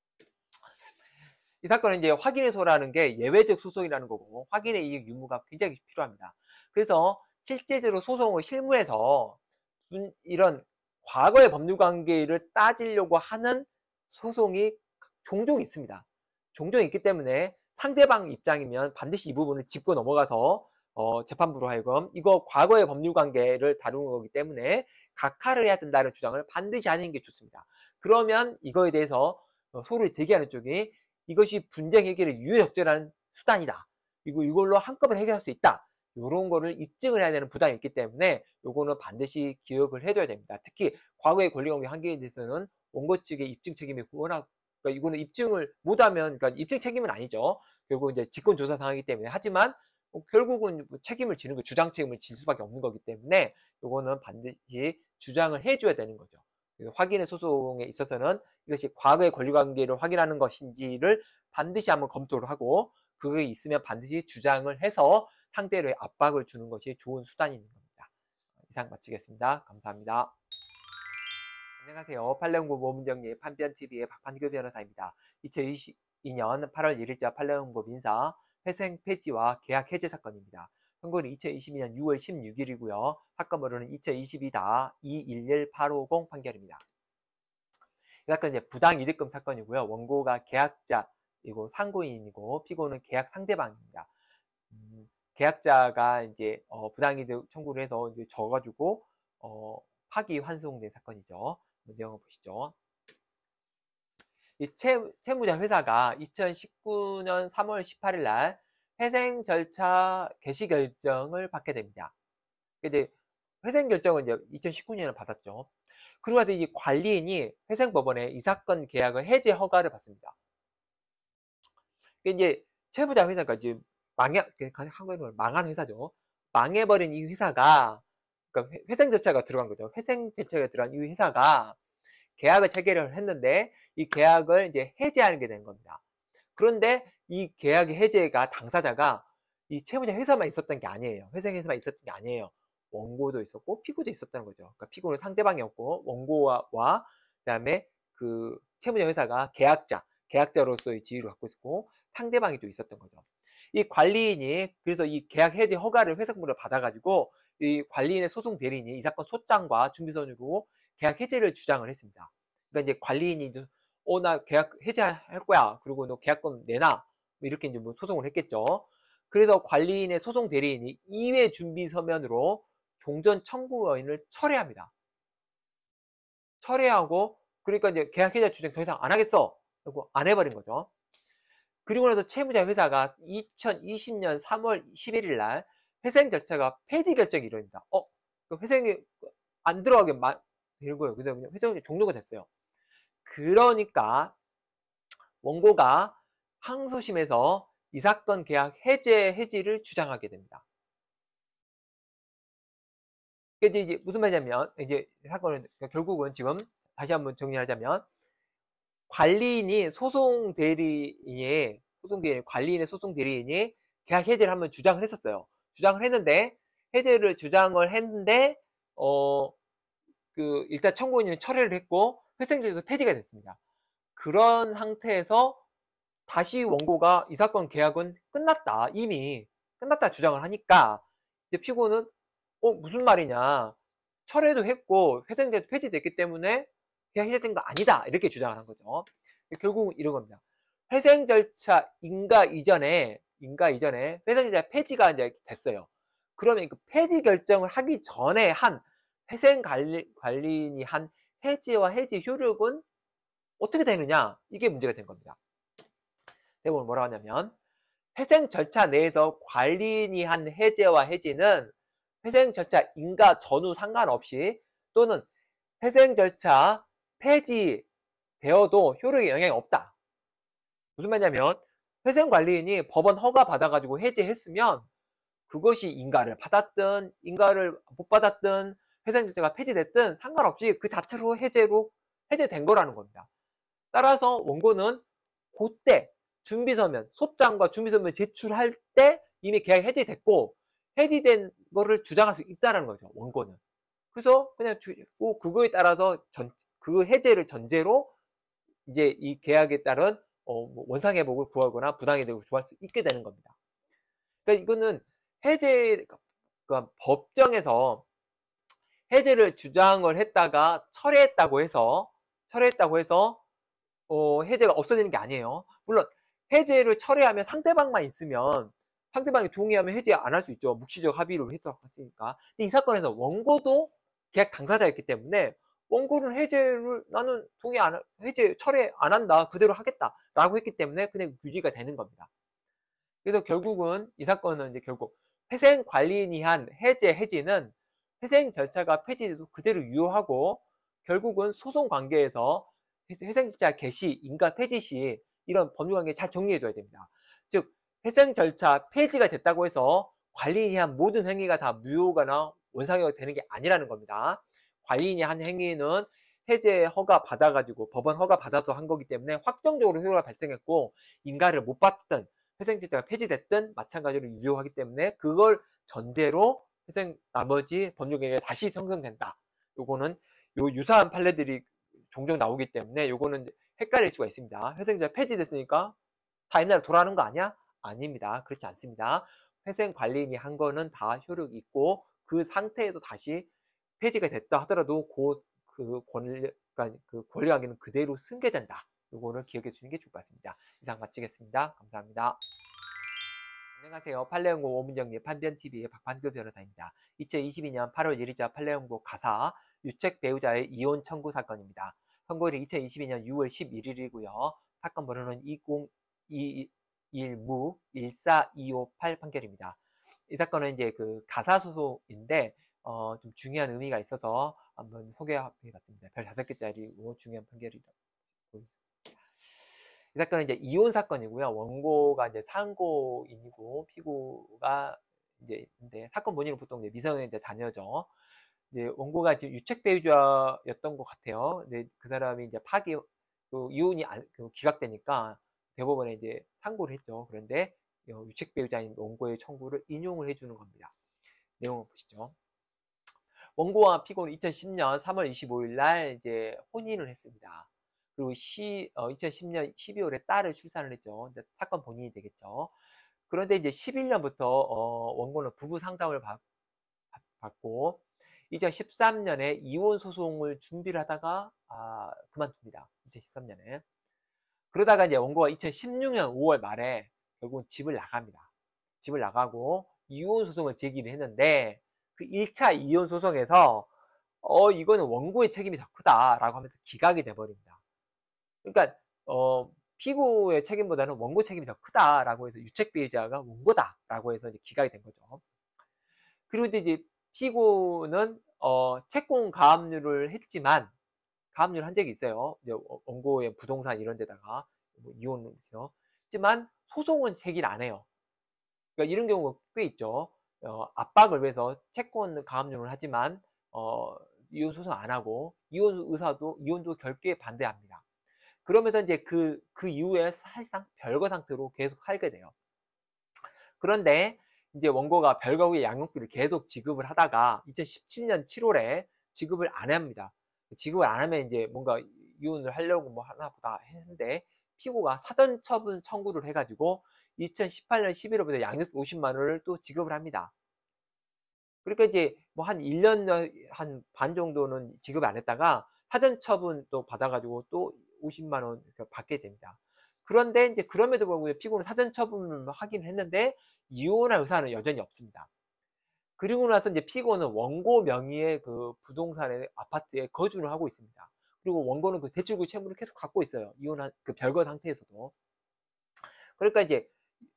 이 사건은 이제 확인의소라는 게 예외적 소송이라는 거고 확인의 이익 유무가 굉장히 필요합니다. 그래서 실제적으로 소송을 실무에서 이런 과거의 법률관계를 따지려고 하는 소송이 종종 있습니다. 종종 있기 때문에 상대방 입장이면 반드시 이 부분을 짚고 넘어가서 어, 재판부로 하여금 이거 과거의 법률관계를 다루는 거기 때문에 각하를 해야 된다는 주장을 반드시 하는 게 좋습니다. 그러면 이거에 대해서 소를 제기하는 쪽이 이것이 분쟁 해결의 유효적절한 수단이다. 이거 이걸로 한꺼번에 해결할 수 있다. 이런 거를 입증을 해야 되는 부담이 있기 때문에 요거는 반드시 기억을 해둬야 됩니다. 특히 과거의 권리관계 한계에 대해서는 원고 측의 입증 책임이 워낙, 그러니까 이거는 입증을 못하면, 그러니까 입증 책임은 아니죠. 결국 이제 직권조사 상황이기 때문에. 하지만 결국은 책임을 지는 거, 주장 책임을 질 수밖에 없는 거기 때문에 요거는 반드시 주장을 해줘야 되는 거죠. 확인의 소송에 있어서는 이것이 과거의 권리관계를 확인하는 것인지를 반드시 한번 검토를 하고 그게 있으면 반드시 주장을 해서 상대를 압박을 주는 것이 좋은 수단이 있는 겁니다. 이상 마치겠습니다. 감사합니다. 안녕하세요. 판례홍보 모문정리 판변티비의 박판규 변호사입니다. 이천이십이 년 팔월 일일자 판례홍보 민사 회생 폐지와 계약 해제 사건입니다. 선고는 이천이십이 년 유월 십육일이고요. 사건 번호는 이천이십이 이일일팔오공 판결입니다. 이 사건은 이제 부당이득금 사건이고요. 원고가 계약자 이거 상고인이고 피고는 계약 상대방입니다. 음, 계약자가 이제 어, 부당이득 청구를 해서 이제 져가지고 어, 파기 환송된 사건이죠. 내용을 보시죠. 이 채, 채무자 회사가 이천십구 년 삼월 십팔일 날 회생 절차 개시 결정을 받게 됩니다. 이제 회생 결정은 이제 이천십구 년에 받았죠. 그리고 나서 이 관리인이 회생법원에 이 사건 계약을 해지 허가를 받습니다. 이제 채무자 회사가 이제 망해, 한국으로 망한 회사죠. 망해버린 이 회사가, 그러니까 회생 절차가 들어간 거죠. 회생 절차가 들어간 이 회사가 계약을 체결을 했는데 이 계약을 이제 해지하게 된 겁니다. 그런데 이 계약의 해제가 당사자가 이 채무자 회사만 있었던 게 아니에요. 회생 회사만 있었던 게 아니에요. 원고도 있었고 피고도 있었다는 거죠. 그러니까 피고는 상대방이었고 원고와 와, 그다음에 그 채무자 회사가 계약자, 계약자로서의 지위를 갖고 있었고 상대방이 또 있었던 거죠. 이 관리인이 그래서 이 계약 해지 허가를 회생부를 받아가지고 이 관리인의 소송 대리인이 이 사건 소장과 준비서류로 계약 해지를 주장을 했습니다. 그러니까 이제 관리인이 어, 나 계약 해지할 거야. 그리고 너 계약금 내놔. 이렇게 이제 뭐 소송을 했겠죠. 그래서 관리인의 소송 대리인이 이회 준비 서면으로 종전 청구인을 철회합니다. 철회하고, 그러니까 이제 계약 해지 주장 더 이상 안 하겠어. 그리고 안 해버린 거죠. 그리고 나서 채무자 회사가 이천이십 년 삼월 십일일 날 회생 절차가 폐지 결정이 이루어집니다. 어, 회생이 안 들어가게 되는 거예요. 그래서 그냥 회생이 종료가 됐어요. 그러니까 원고가 항소심에서 이 사건 계약 해제 해지를 주장하게 됩니다. 이제, 이제 무슨 말이냐면 이제 사건은 결국은 지금 다시 한번 정리하자면 관리인이 소송 대리인의 소송 대리인 관리인의 소송 대리인이 계약 해제를 한번 주장을 했었어요. 주장을 했는데 해제를 주장을 했는데 어 그 일단 청구인은 철회를 했고 회생절에서 폐지가 됐습니다. 그런 상태에서 다시 원고가 이 사건 계약은 끝났다, 이미 끝났다 주장을 하니까 이제 피고는 어 무슨 말이냐, 철회도 했고 회생제도 폐지됐기 때문에 계약 해제된 거 아니다 이렇게 주장을 한 거죠. 결국은 이런 겁니다. 회생 절차 인가 이전에 인가 이전에 회생 절차 폐지가 이제 됐어요. 그러면 그 폐지 결정을 하기 전에 한 회생 관리, 관리인이 한 해지와 해지 효력은 어떻게 되느냐, 이게 문제가 된 겁니다. 대부분 뭐라고 하냐면 회생 절차 내에서 관리인이 한 해제와 해지는 회생 절차 인가 전후 상관없이 또는 회생 절차 폐지되어도 효력에 영향이 없다. 무슨 말이냐면 회생 관리인이 법원 허가 받아가지고 해제했으면 그것이 인가를 받았든 인가를 못 받았든 회생 절차가 폐지됐든 상관없이 그 자체로 해제로 해제된 거라는 겁니다. 따라서 원고는 그때 준비서면, 소장과 준비서면 제출할 때 이미 계약이 해지됐고 해지된 거를 주장할 수 있다는 거죠, 원고는. 그래서 그냥 주, 그거에 따라서 전, 그 해제를 전제로 이제 이 계약에 따른 어, 뭐 원상회복을 구하거나 부당이득을 구할 수 있게 되는 겁니다. 그러니까 이거는 해제, 그러니까 법정에서 해제를 주장을 했다가 철회했다고 해서 철회했다고 해서 어, 해제가 없어지는 게 아니에요. 물론 해제를 철회하면 상대방만 있으면 상대방이 동의하면 해제 안 할 수 있죠. 묵시적 합의로 했으니까. 근데 이 사건에서 원고도 계약 당사자였기 때문에 원고는 해제를 나는 동의 안 해제 철회 안 한다, 그대로 하겠다라고 했기 때문에 그냥 유지가 되는 겁니다. 그래서 결국은 이 사건은 이제 결국 회생 관리인이 한 해제 해지는 회생 절차가 폐지돼도 그대로 유효하고 결국은 소송 관계에서 회생 절차 개시, 인가 폐지 시 이런 법률 관계 잘 정리해줘야 됩니다. 즉 회생 절차 폐지가 됐다고 해서 관리인이 한 모든 행위가 다 무효거나 원상회가 되는 게 아니라는 겁니다. 관리인이 한 행위는 해제 허가 받아가지고 법원 허가 받아서 한 거기 때문에 확정적으로 효과가 발생했고 인가를 못 받든 회생 절차가 폐지됐든 마찬가지로 유효하기 때문에 그걸 전제로 회생 나머지 법률 관계가 다시 형성된다. 요거는 요 유사한 판례들이 종종 나오기 때문에 요거는 헷갈릴 수가 있습니다. 회생 절차 폐지됐으니까 다 옛날에 돌아가는 거 아니야? 아닙니다. 그렇지 않습니다. 회생 관리인이 한 거는 다 효력이 있고 그 상태에서 다시 폐지가 됐다 하더라도 그, 그 권리, 그러니까 그 권리관계는 그대로 승계된다. 요거를 기억해 주시는 게 좋을 것 같습니다. 이상 마치겠습니다. 감사합니다. 안녕하세요. 판례연구 오문정리 판변티비의 박판교 변호사입니다. 이천이십이 년 팔월 일일자 판례연구 가사 유책 배우자의 이혼 청구 사건입니다. 선고일은 이천이십이 년 유월 십일일이고요. 사건 번호는 이공이일 무 일사이오팔 판결입니다. 이 사건은 이제 그 가사 소송인데 어, 좀 중요한 의미가 있어서 한번 소개해봤습니다. 별 다섯 개짜리고 중요한 판결이라고. 이 사건은 이제 이혼 사건이고요. 원고가 이제 상고인이고 피고가 이제 근데 사건 본인은 보통 이제 미성년자 자녀죠. 이제 원고가 지금 유책 배우자였던 것 같아요. 근데 그 사람이 이제 파기 그 이혼이 안, 그 기각되니까 대법원에 이제 상고를 했죠. 그런데 유책 배우자인 원고의 청구를 인용을 해주는 겁니다. 내용을 보시죠. 원고와 피고는 이천십 년 삼월 이십오일 날 이제 혼인을 했습니다. 그리고 시, 어, 이천십 년 십이월에 딸을 출산을 했죠. 이제 사건 본인이 되겠죠. 그런데 이제 십일 년부터 어, 원고는 부부 상담을 받, 받고 이천십삼 년에 이혼 소송을 준비를 하다가 아, 그만둡니다. 이천십삼 년에. 그러다가 이제 원고가 이천십육 년 오월 말에 결국은 집을 나갑니다. 집을 나가고 이혼 소송을 제기를 했는데 그 일 차 이혼 소송에서 어 이거는 원고의 책임이 더 크다라고 하면서 기각이 돼버립니다. 그러니까 어 피고의 책임보다는 원고 책임이 더 크다라고 해서 유책 배우자가 원고다라고 해서 이제 기각이 된 거죠. 그리고 이제 피고는 어 채권 가압류를 했지만 가압류를 한 적이 있어요. 이제 원고의 부동산 이런 데다가 뭐 이혼을 했지만 소송은 제기를 안 해요. 그러니까 이런 경우가 꽤 있죠. 어, 압박을 위해서 채권 가압류를 하지만 어, 이혼 소송 안 하고 이혼 의사도 이혼도 결계에 반대합니다. 그러면서 이제 그, 그 이후에 사실상 별거 상태로 계속 살게 돼요. 그런데 이제 원고가 별거 후에 양육비를 계속 지급을 하다가 이천십칠 년 칠월에 지급을 안 합니다. 지급을 안 하면 이제 뭔가 이혼을 하려고 뭐 하나 보다 했는데 피고가 사전처분 청구를 해가지고 이천십팔 년 십일월부터 양육비 오십만 원을 또 지급을 합니다. 그러니까 이제 뭐 한 일 년 한 반 정도는 지급 안 했다가 사전처분 또 받아가지고 또 오십만 원 받게 됩니다. 그런데 이제 그럼에도 불구하고 피고는 사전처분을 하긴 했는데 이혼할 의사는 여전히 없습니다. 그리고 나서 이제 피고는 원고 명의의 그 부동산의 아파트에 거주를 하고 있습니다. 그리고 원고는 그 대출구 채무를 계속 갖고 있어요. 이혼한 그 별거 상태에서도. 그러니까 이제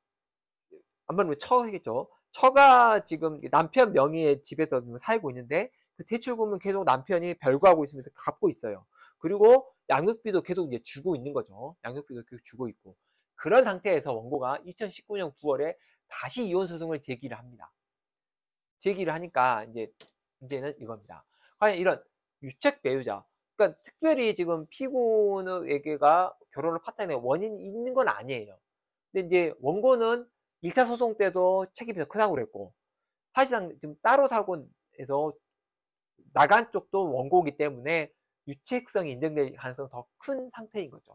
한번 처겠죠. 처가 지금 남편 명의의 집에서 살고 있는데 그 대출금은 계속 남편이 별거하고 있으면서 갚고 있어요. 그리고 양육비도 계속 이제 주고 있는 거죠. 양육비도 계속 주고 있고. 그런 상태에서 원고가 이천십구 년 구월에 다시 이혼 소송을 제기를 합니다. 제기를 하니까 이제 문제는 이겁니다. 과연 이런 유책 배우자, 그러니까 특별히 지금 피고에게가 결혼을 파탄의 원인이 있는 건 아니에요. 근데 이제 원고는 일 차 소송 때도 책임이 더 크다고 그랬고 사실상 지금 따로 살고 해서 나간 쪽도 원고이기 때문에 유책성이 인정될 가능성이 더 큰 상태인 거죠.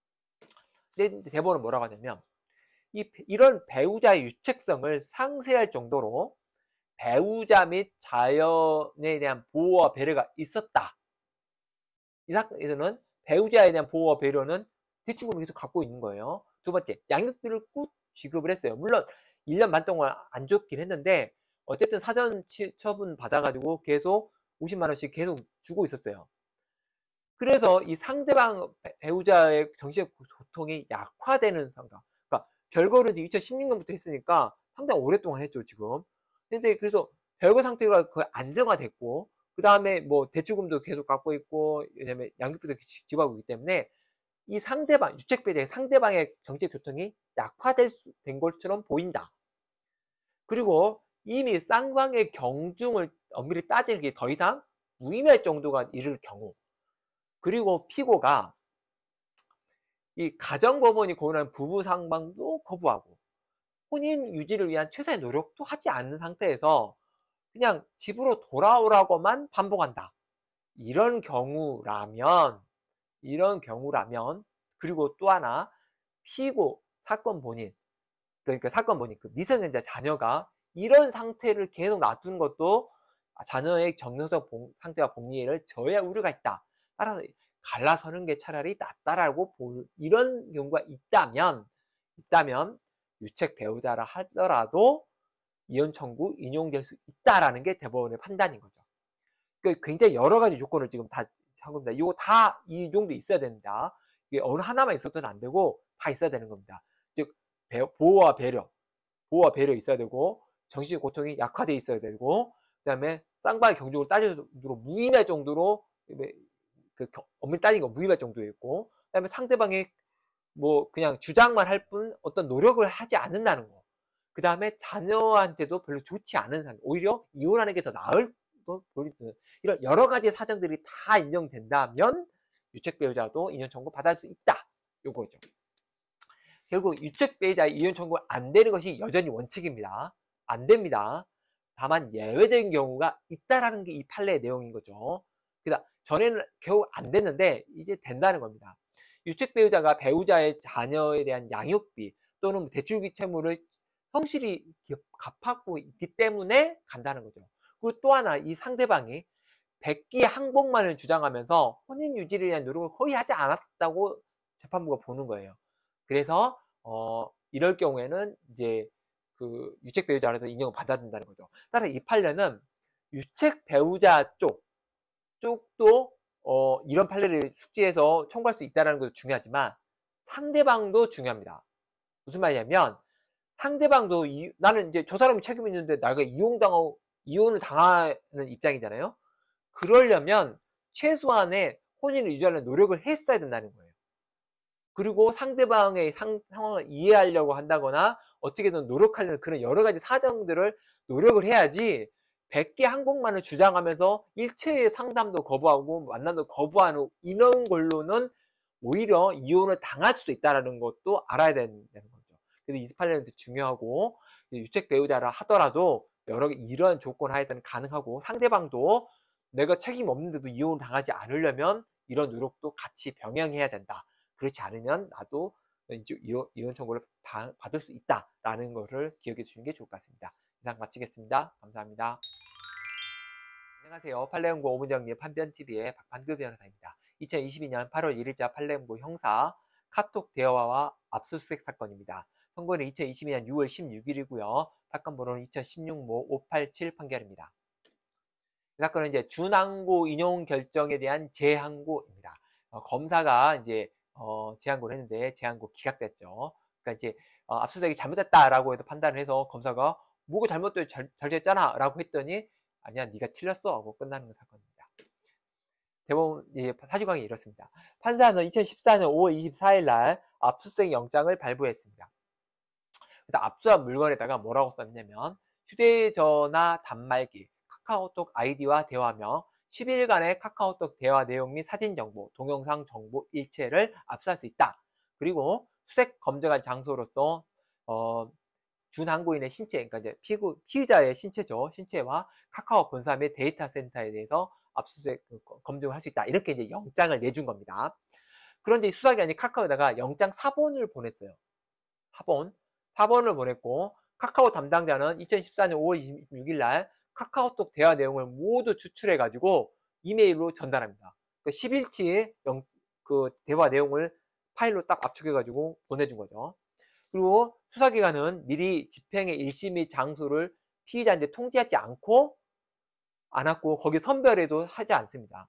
근데 대법원은 뭐라고 하냐면 이, 이런 배우자의 유책성을 상쇄할 정도로 배우자 및 자연에 대한 보호와 배려가 있었다. 이 사건에서는 배우자에 대한 보호와 배려는 대출금을 계속 갖고 있는 거예요. 두 번째, 양육비를 꾹 지급을 했어요. 물론 일 년 반 동안 안 줬긴 했는데 어쨌든 사전 처분 받아가지고 계속 오십만 원씩 계속 주고 있었어요. 그래서 이 상대방 배우자의 정신적 고통이 약화되는 상황. 그러니까 별거를 이천십육 년부터 했으니까 상당히 오랫동안 했죠, 지금. 근데 그래서 별거 상태가 거의 안정화됐고, 그 다음에 뭐 대출금도 계속 갖고 있고, 왜냐면 양육비도 지급하고 있기 때문에 이 상대방, 유책배우자의 상대방의 정신적 고통이 약화된 것처럼 보인다. 그리고 이미 쌍방의 경중을 엄밀히 따지는 게 더 이상 무의미할 정도가 이를 경우, 그리고 피고가 이 가정법원이 고유한 부부 상방도 거부하고 혼인 유지를 위한 최선의 노력도 하지 않는 상태에서 그냥 집으로 돌아오라고만 반복한다. 이런 경우라면 이런 경우라면 그리고 또 하나 피고 사건 본인 그러니까 사건 본인 그 미성년자 자녀가 이런 상태를 계속 놔두는 것도 자녀의 정서적 상태와 복리를 저해할 우려가 있다. 따라서 갈라서는 게 차라리 낫다라고 볼 이런 경우가 있다면 있다면 유책 배우자라 하더라도 이혼 청구 인용될 수 있다라는 게 대법원의 판단인 거죠. 그러니까 굉장히 여러 가지 조건을 지금 다 한 겁니다. 이거 다 이 정도 있어야 된다. 이게 어느 하나만 있어서는 안 되고 다 있어야 되는 겁니다. 즉 보호와 배려, 보호와 배려 있어야 되고 정신적 고통이 약화돼 있어야 되고 그다음에 쌍방의 경중을 따질 정도로 무의미할 정도로 그 엄밀히 따지는 거 무의미할 정도였고 그다음에 상대방이 뭐 그냥 주장만 할 뿐 어떤 노력을 하지 않는다는 거. 그 다음에 자녀한테도 별로 좋지 않은 상황. 오히려 이혼하는 게 더 나을 이런 여러 가지 사정들이 다 인정된다면 유책 배우자도 이혼 청구 받을 수 있다. 요거죠. 결국 유책 배우자 이혼 청구 안 되는 것이 여전히 원칙입니다. 안 됩니다. 다만 예외적인 경우가 있다라는 게 이 판례의 내용인 거죠. 그러니까 전에는 겨우 안 됐는데 이제 된다는 겁니다. 유책 배우자가 배우자의 자녀에 대한 양육비 또는 대출기 채무를 성실히 갚았고 있기 때문에 간다는 거죠. 그리고 또 하나 이 상대방이 백기 항복만을 주장하면서 혼인 유지를 위한 노력을 거의 하지 않았다고 재판부가 보는 거예요. 그래서 어 이럴 경우에는 이제 그 유책 배우자라도 인정을 받아야 된다는 거죠. 따라서 이 판례는 유책 배우자 쪽 쪽도 어 이런 판례를 숙지해서 청구할 수 있다는 것도 중요하지만 상대방도 중요합니다. 무슨 말이냐면 상대방도 이, 나는 이제 저 사람이 책임이 있는데 내가 이혼당하고 이혼을 당하는 입장이잖아요. 그러려면 최소한의 혼인을 유지하려는 노력을 했어야 된다는 거예요. 그리고 상대방의 상, 상황을 이해하려고 한다거나 어떻게든 노력하려는 그런 여러 가지 사정들을 노력을 해야지 백기 항복만을 주장하면서 일체의 상담도 거부하고 만남도 거부하는 이런 걸로는 오히려 이혼을 당할 수도 있다는 것도 알아야 된다는 거죠. 그래서 이 판례는 중요하고 유책 배우자라 하더라도 여러 이런 조건 하에서는 가능하고 상대방도 내가 책임 없는데도 이혼을 당하지 않으려면 이런 노력도 같이 병행해야 된다. 그렇지 않으면 나도 이혼 청구를 받을 수 있다라는 것을 기억해 주시는 게 좋을 것 같습니다. 이상 마치겠습니다. 감사합니다. 안녕하세요. 판례연구 오문정리의 판변티비의 박판규 변호사입니다. 이천이십이 년 팔월 일일자 판례연구 형사 카톡 대화와 압수수색 사건입니다. 선고일은 이천이십이 년 유월 십육일이고요. 사건 번호는 이천십육 모 오팔칠 판결입니다. 이 사건은 이제 준항고 인용 결정에 대한 재항고입니다. 어, 검사가 이제 어, 재항고를 했는데 재항고 기각됐죠. 그러니까 이제 어, 압수수색이 잘못됐다라고 해서 판단을 해서 검사가 뭐가 잘못돼 잘, 잘됐잖아 라고 했더니 아니야 네가 틀렸어 하고 끝나는 사건입니다. 대법원 예, 사실관계 이렇습니다. 판사는 이천십사 년 오월 이십사일 날 압수수색 영장을 발부했습니다. 그래서 압수한 물건에다가 뭐라고 썼냐면 휴대전화 단말기, 카카오톡 아이디와 대화명, 십 일간의 카카오톡 대화 내용 및 사진 정보, 동영상 정보 일체를 압수할 수 있다. 그리고 수색 검증한 장소로서 어, 준항고인의 신체, 그러니까 이제 피구, 피의자의 신체죠. 신체와 카카오 본사 및 데이터 센터에 대해서 압수수색 검증을 할 수 있다. 이렇게 이제 영장을 내준 겁니다. 그런데 수사기관이 카카오에다가 영장 사본을 보냈어요. 사본. 사본을 보냈고 카카오 담당자는 이천십사 년 오월 이십육일 날 카카오톡 대화 내용을 모두 추출해 가지고 이메일로 전달합니다. 그 십 일치의 영, 그 대화 내용을 파일로 딱 압축해 가지고 보내준 거죠. 그리고 수사기관은 미리 집행의 일시 및 장소를 피의자한테 통지하지 않고 않았고 거기 선별해도 하지 않습니다.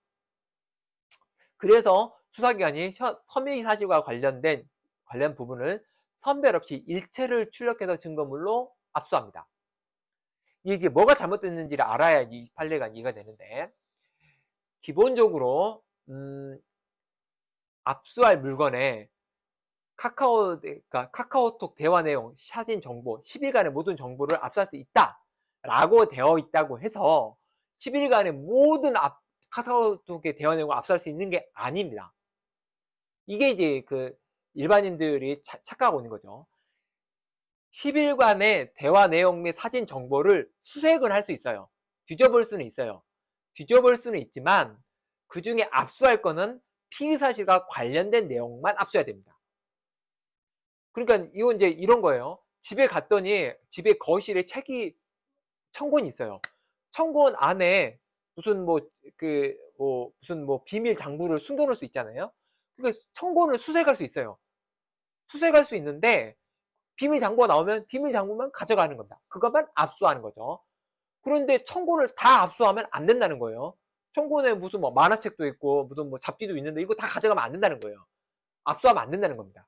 그래서 수사기관이 서미 사실과 관련된 관련 부분을 선별 없이 일체를 출력해서 증거물로 압수합니다. 이게 뭐가 잘못됐는지를 알아야 이 판례가 이해가 되는데 기본적으로 음, 압수할 물건에 카카오, 그러니까 카카오톡 대화 내용, 사진 정보, 십 일간의 모든 정보를 압수할 수 있다 라고 되어 있다고 해서 십 일간의 모든 압, 카카오톡의 대화 내용을 압수할 수 있는 게 아닙니다. 이게 이제 그 일반인들이 차, 착각하고 있는 거죠. 십 일간의 대화 내용 및 사진 정보를 수색을 할 수 있어요. 뒤져볼 수는 있어요. 뒤져볼 수는 있지만 그 중에 압수할 거는 피의 사실과 관련된 내용만 압수해야 됩니다. 그러니까 이건 이제 이런 거예요. 집에 갔더니 집에 거실에 책이 청곤이 있어요. 청곤 안에 무슨 뭐 그 뭐 무슨 뭐 비밀 장부를 숨겨놓을 수 있잖아요. 그러니까 청구는 수색할 수 있어요. 수색할 수 있는데 비밀 장부가 나오면 비밀 장부만 가져가는 겁니다. 그것만 압수하는 거죠. 그런데 청구를 다 압수하면 안 된다는 거예요. 청구는 무슨 뭐 만화책도 있고 무슨 뭐 잡지도 있는데 이거 다 가져가면 안 된다는 거예요. 압수하면 안 된다는 겁니다.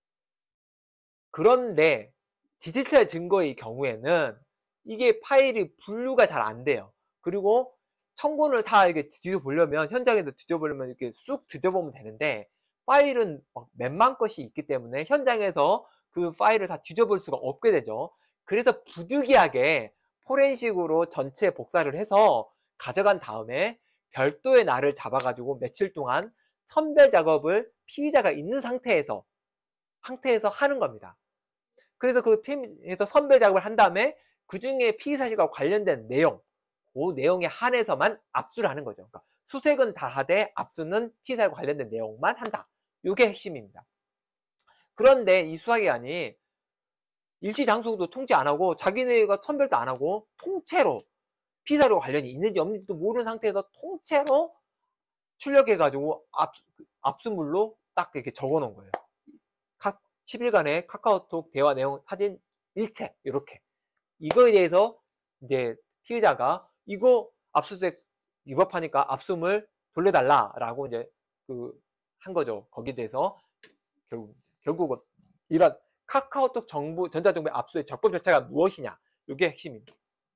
그런데 디지털 증거의 경우에는 이게 파일이 분류가 잘 안 돼요. 그리고 청구를 다 이렇게 뒤져보려면, 현장에서 뒤져보려면 이렇게 쑥 뒤져보면 되는데, 파일은 막 몇만 것이 있기 때문에 현장에서 그 파일을 다 뒤져볼 수가 없게 되죠. 그래서 부득이하게 포렌식으로 전체 복사를 해서 가져간 다음에 별도의 날을 잡아가지고 며칠 동안 선별 작업을 피의자가 있는 상태에서 상태에서 하는 겁니다. 그래서 그 피해서 선별 작업을 한 다음에 그 중에 피의 사실과 관련된 내용, 그 내용에 한해서만 압수를 하는 거죠. 그러니까 수색은 다 하되 압수는 피의 사실과 관련된 내용만 한다. 이게 핵심입니다. 그런데 이 수사기관이 일시 장소도 통제 안 하고 자기네가 선별도 안 하고 통째로 피의 사실과 관련이 있는지 없는지도 모르는 상태에서 통째로 출력해가지고 압, 압수물로 딱 이렇게 적어 놓은 거예요. 각 십 일간의 카카오톡 대화 내용, 사진 일체, 이렇게. 이거에 대해서 이제 피의자가 이거 압수수색 위법하니까 압수물 돌려달라라고 이제 그 한 거죠. 거기에 대해서 결국, 결국은 이런 카카오톡 정보, 전자정보의 압수의 적법 절차가 무엇이냐. 이게 핵심입니다.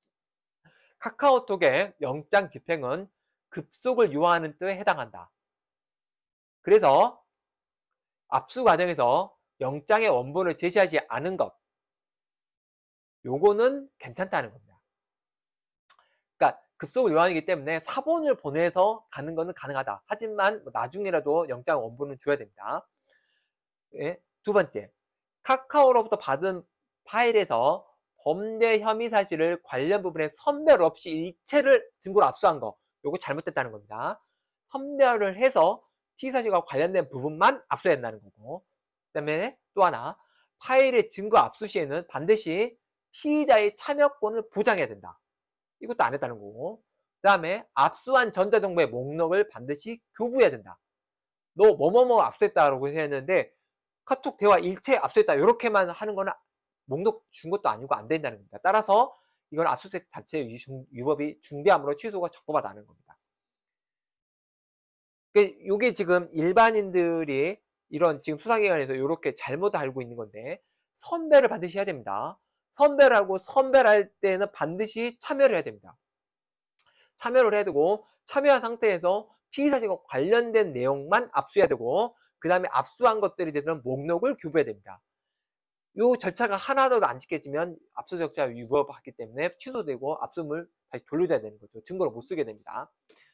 카카오톡의 영장 집행은 급속을 요하는 뜻에 해당한다. 그래서 압수 과정에서 영장의 원본을 제시하지 않은 것, 요거는 괜찮다는 겁니다. 그러니까 급속을 요하기 때문에 사본을 보내서 가는 거는 가능하다. 하지만 나중에라도 영장 원본은 줘야 됩니다. 예? 두 번째, 카카오로부터 받은 파일에서 범죄 혐의 사실을 관련 부분에 선별 없이 일체를 증거로 압수한 거, 요거 잘못됐다는 겁니다. 선별을 해서 피의 사실과 관련된 부분만 압수해야 된다는 거고, 그 다음에 또 하나, 파일의 증거 압수 시에는 반드시 피의자의 참여권을 보장해야 된다. 이것도 안 했다는 거고, 그 다음에 압수한 전자정보의 목록을 반드시 교부해야 된다. 너 뭐뭐뭐 압수했다라고 했는데 카톡 대화 일체 압수했다 이렇게만 하는 거는 목록 준 것도 아니고 안 된다는 겁니다. 따라서 이건 압수수색 자체의 위법이 중대함으로 취소가 적법하다는 겁니다. 이게 지금 일반인들이 이런 지금 수사기관에서 이렇게 잘못 알고 있는 건데, 선별을 반드시 해야 됩니다. 선별하고 선별할 때는 반드시 참여를 해야 됩니다. 참여를 해야 되고, 참여한 상태에서 피의사실과 관련된 내용만 압수해야 되고, 그 다음에 압수한 것들이 되는 목록을 교부해야 됩니다. 이 절차가 하나도 안 지켜지면 압수수색자 위법하기 때문에 취소되고 압수물 다시 돌려줘야 되는 거죠. 증거로 못 쓰게 됩니다.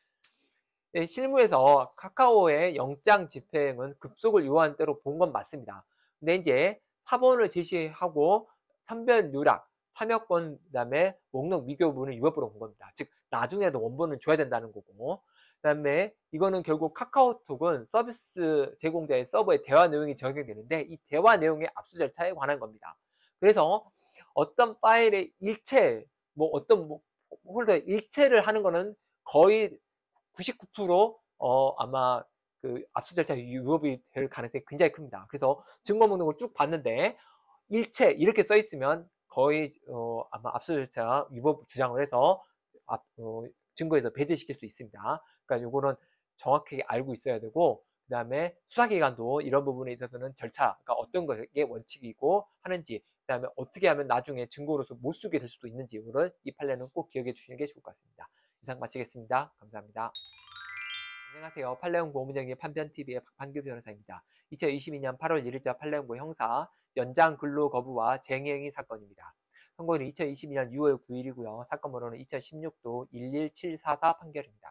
네, 실무에서 카카오의 영장 집행은 급속을 요하는 때로 본 건 맞습니다. 근데 이제 사본을 제시하고 선별 누락, 참여권, 그 다음에 목록 미교부는 위법으로 본 겁니다. 즉 나중에도 원본을 줘야 된다는 거고, 그 다음에 이거는 결국 카카오톡은 서비스 제공자의 서버에 대화 내용이 적용되는데 이 대화 내용의 압수 절차에 관한 겁니다. 그래서 어떤 파일의 일체, 뭐 어떤 뭐 홀더의 일체를 하는 거는 거의 구십구 퍼센트 어 아마 그 압수 절차 위법이 될 가능성이 굉장히 큽니다. 그래서 증거 목록을 쭉 봤는데 일체 이렇게 써 있으면 거의 어 아마 압수 절차 위법 주장을 해서 압, 어, 증거에서 배제시킬 수 있습니다. 그러니까 요거는 정확하게 알고 있어야 되고, 그 다음에 수사기관도 이런 부분에 있어서는 절차가 어떤 것이 원칙이고 하는지, 그 다음에 어떻게 하면 나중에 증거로서 못 쓰게 될 수도 있는지, 이거를 이 판례는 꼭 기억해 주시는 게 좋을 것 같습니다. 이상 마치겠습니다. 감사합니다. 안녕하세요. 판례원 고문정의 판변티비의 박판규 변호사입니다. 이천이십이 년 팔월 일일자 판례원고 형사 연장 근로 거부와 쟁행위 사건입니다. 선고일은 이천이십이 년 유월 구일이고요. 사건 번호는 이천십육 도 일일칠사사 판결입니다.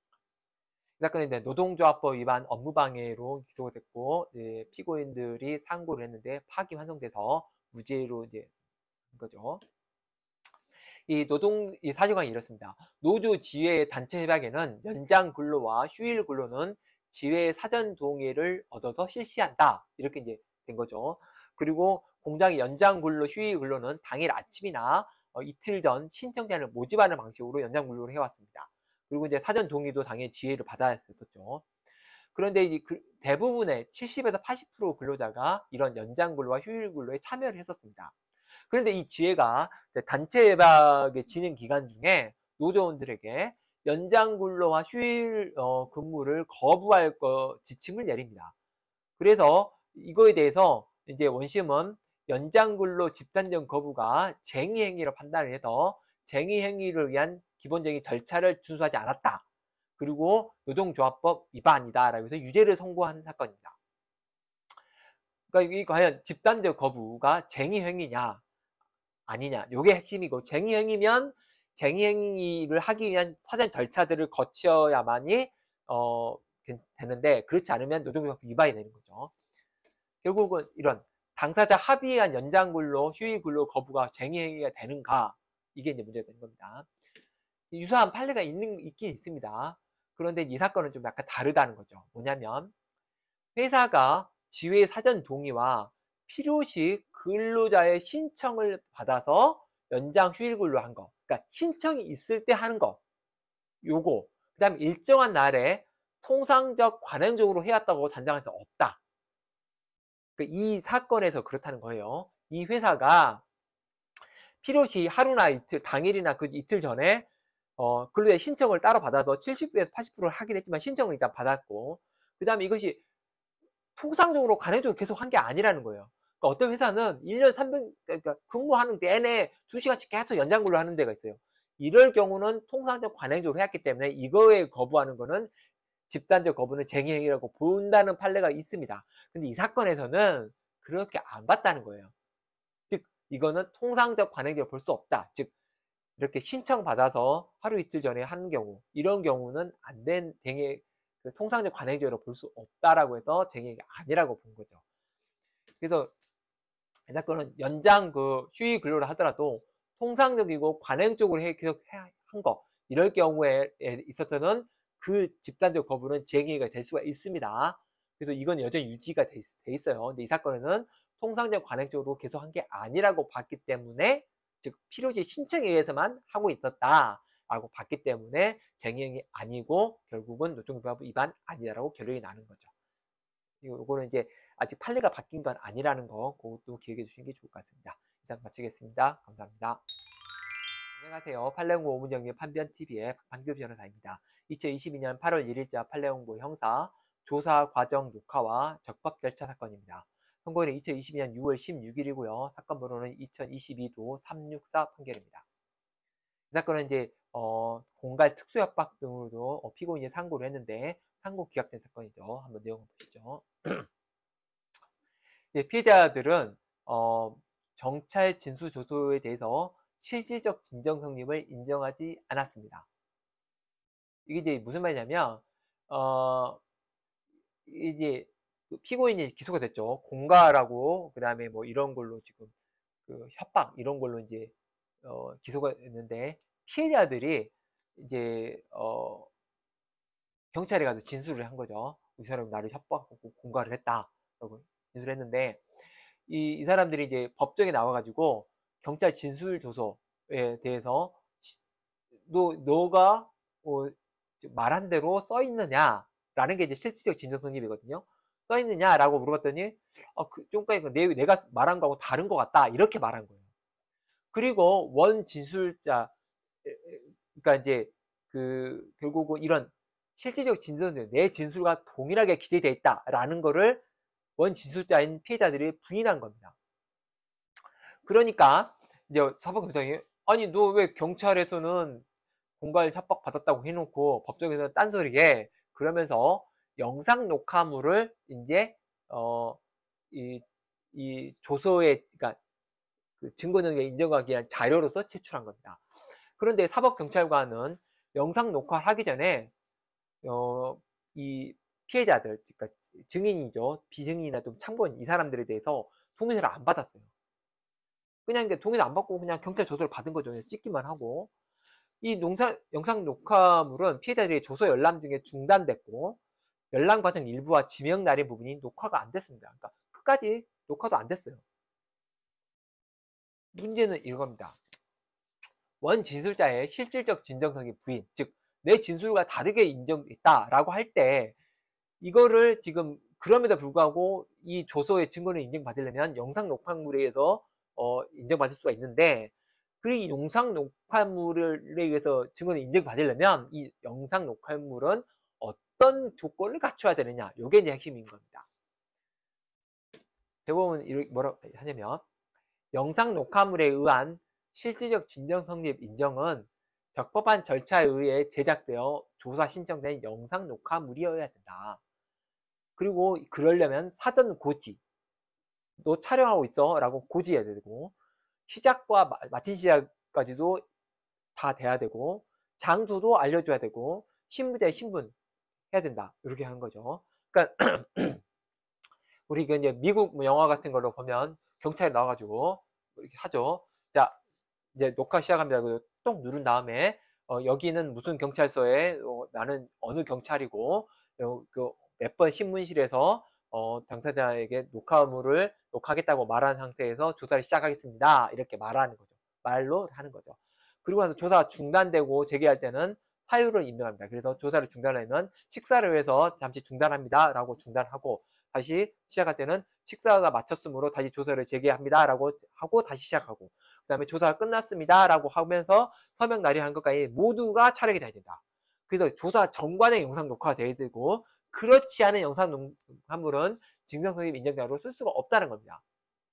이 사건은 노동조합법 위반 업무방해로 기소가 됐고, 이제 피고인들이 상고를 했는데 파기환송돼서 무죄로 이제 한 거죠. 이 노동 이 사실관이 이렇습니다. 노조 지회 단체 협약에는 연장 근로와 휴일 근로는 지회 사전 동의를 얻어서 실시한다. 이렇게 이제 된 거죠. 그리고 공장의 연장 근로, 휴일 근로는 당일 아침이나 어, 이틀 전 신청자를 모집하는 방식으로 연장 근로를 해왔습니다. 그리고 이제 사전 동의도 당연히 지혜를 받아야 했었죠. 그런데 이제 그 대부분의 칠십에서 팔십 퍼센트 근로자가 이런 연장 근로와 휴일 근로에 참여를 했었습니다. 그런데 이 지혜가 단체 협약의 진행 기간 중에 노조원들에게 연장 근로와 휴일 어, 근무를 거부할 거 지침을 내립니다. 그래서 이거에 대해서 이제 원심은 연장 근로 집단적 거부가 쟁의 행위로 판단을 해서 쟁의 행위를 위한 기본적인 절차를 준수하지 않았다. 그리고 노동조합법 위반이다라고 해서 유죄를 선고한 사건입니다. 그러니까 이 과연 집단적 거부가 쟁의 행위냐 아니냐, 요게 핵심이고, 쟁의 행위면 쟁의 행위를 하기 위한 사전 절차들을 거쳐야만이 어, 되는데, 그렇지 않으면 노동조합법 위반이 되는 거죠. 결국은 이런 당사자 합의한 연장 근로, 휴일 근로 거부가 쟁의 행위가 되는가, 이게 이제 문제가 되는 겁니다. 유사한 판례가 있는 있긴 있습니다. 그런데 이 사건은 좀 약간 다르다는 거죠. 뭐냐면 회사가 지회 사전 동의와 필요시 근로자의 신청을 받아서 연장 휴일 근로 한 거. 그러니까 신청이 있을 때 하는 거. 요거. 그 다음에 일정한 날에 통상적 관행적으로 해왔다고 단정할 수 없다. 그러니까 이 사건에서 그렇다는 거예요. 이 회사가 필요시 하루나 이틀, 당일이나 그 이틀 전에 어, 근로자 신청을 따로 받아서 칠십 에서 팔십 퍼센트를 하긴 했지만 신청을 일단 받았고, 그 다음에 이것이 통상적으로 관행적으로 계속 한 게 아니라는 거예요. 그러니까 어떤 회사는 일 년 삼백, 그러니까 근무하는 내내 두 시간씩 계속 연장 근로 하는 데가 있어요. 이럴 경우는 통상적 관행적으로 해왔기 때문에 이거에 거부하는 거는 집단적 거부는 쟁의행위라고 본다는 판례가 있습니다. 근데 이 사건에서는 그렇게 안 봤다는 거예요. 즉, 이거는 통상적 관행적으로 볼 수 없다. 즉, 이렇게 신청받아서 하루 이틀 전에 하는 경우, 이런 경우는 안 된 쟁의, 그 통상적 관행적으로 볼 수 없다라고 해서 쟁의가 아니라고 본 거죠. 그래서 이 사건은 연장 그 휴일 근로를 하더라도 통상적이고 관행적으로 해, 계속 한 거, 이럴 경우에 있어서는 그 집단적 거부는 쟁의가 될 수가 있습니다. 그래서 이건 여전히 유지가 돼, 돼 있어요. 근데 이 사건에는 통상적 관행적으로 계속 한 게 아니라고 봤기 때문에, 즉 필요시 신청에 의해서만 하고 있었다라고 봤기 때문에 쟁의행위 아니고 결국은 노동조합법 위반 아니다라고 결론이 나는 거죠. 이거는 이제 아직 판례가 바뀐 건 아니라는 거, 그것도 기억해 주시는 게 좋을 것 같습니다. 이상 마치겠습니다. 감사합니다. 안녕하세요. 판례홍보 오문정리 판변티비의 박판규 변호사입니다. 이천이십이 년 팔월 일일자 판례홍보 형사 조사 과정 녹화와 적법 절차 사건입니다. 선고일은 이천이십이 년 유월 십육일이고요. 사건 번호는 이천이십이 도 삼육사 판결입니다. 이 사건은 이제 어, 공갈 특수협박 등으로도 어, 피고인이 상고를 했는데 상고 기각된 사건이죠. 한번 내용을 보시죠. 네, 피해자들은 어, 경찰 진술 조소에 대해서 실질적 진정 성립을 인정하지 않았습니다. 이게 이제 무슨 말이냐면 어, 이제 피고인이 기소가 됐죠. 공갈하고 그 다음에 뭐 이런 걸로 지금 그 협박 이런 걸로 이제 어, 기소가 됐는데 피해자들이 이제 어, 경찰에 가서 진술을 한 거죠. 이 사람이 나를 협박하고 공갈을 했다라고 진술을 했는데 이, 이 사람들이 이제 법정에 나와가지고 경찰 진술 조서에 대해서 너, 너가 어, 말한 대로 써 있느냐라는 게 이제 실질적 진정 성립이거든요. 써 있느냐라고 물어봤더니 어, 그, 좀까지 내, 내가 말한 거하고 다른 것 같다 이렇게 말한 거예요. 그리고 원 진술자, 그러니까 이제 그 결국은 이런 실질적 진술은 내 진술과 동일하게 기재되어 있다라는 거를 원 진술자인 피해자들이 부인한 겁니다. 그러니까 이제 사법경찰이 아니 너 왜 경찰에서는 공갈 협박 받았다고 해놓고 법정에서는 딴소리해 그러면서 영상 녹화물을 이제 어 이 이 조서에 그러니까 그 증거 능력 인정하기 위한 자료로서 제출한 겁니다. 그런데 사법경찰관은 영상 녹화를 하기 전에 어, 이 피해자들, 그러니까 증인이죠. 비증인이나 좀 참고인 이 사람들에 대해서 동의서를 안 받았어요. 그냥 동의서 안 받고 그냥 경찰 조서를 받은 거죠. 그냥 찍기만 하고. 이 농사, 영상 녹화물은 피해자들의 조서 열람 중에 중단됐고 열람 과정 일부와 지명 날인 부분이 녹화가 안 됐습니다. 그러니까 끝까지 녹화도 안 됐어요. 문제는 이겁니다. 원 진술자의 실질적 진정성의 부인, 즉 내 진술과 다르게 인정됐다라고 할 때 이거를 지금 그럼에도 불구하고 이 조서의 증거를 인정받으려면 영상 녹화물에 의해서 어, 인정받을 수가 있는데 그 이 영상 녹화물에 의해서 증거를 인정받으려면 이 영상 녹화물은 어떤 조건을 갖춰야 되느냐, 이게 이제 핵심인 겁니다. 대법원은 이렇게 뭐라고 하냐면 영상 녹화물에 의한 실질적 진정 성립 인정은 적법한 절차에 의해 제작되어 조사 신청된 영상 녹화물이어야 된다. 그리고 그러려면 사전 고지, 너 촬영하고 있어 라고 고지해야 되고, 시작과 마친 시작까지도 다 돼야 되고, 장소도 알려줘야 되고, 신부자의 신분 해야 된다, 이렇게 하는 거죠. 그러니까 우리 그 이제 미국 영화 같은 걸로 보면 경찰이 나와가지고 이렇게 하죠. 자, 이제 녹화 시작합니다. 똑 누른 다음에 어, 여기는 무슨 경찰서에 어, 나는 어느 경찰이고 어, 그 몇 번 신문실에서 어, 당사자에게 녹화물을 녹화하겠다고 말한 상태에서 조사를 시작하겠습니다. 이렇게 말하는 거죠. 말로 하는 거죠. 그리고 나서 조사가 중단되고 재개할 때는 사유를 임명합니다. 그래서 조사를 중단하면 식사를 위해서 잠시 중단합니다. 라고 중단하고 다시 시작할 때는 식사가 마쳤으므로 다시 조사를 재개합니다. 라고 하고 다시 시작하고 그 다음에 조사가 끝났습니다. 라고 하면서 서명 날인한 것까지 모두가 촬영이 돼야 된다. 그래서 조사 전관의 영상 녹화가 돼야 되고 그렇지 않은 영상 녹화물은 증정성립 인정자로 쓸 수가 없다는 겁니다.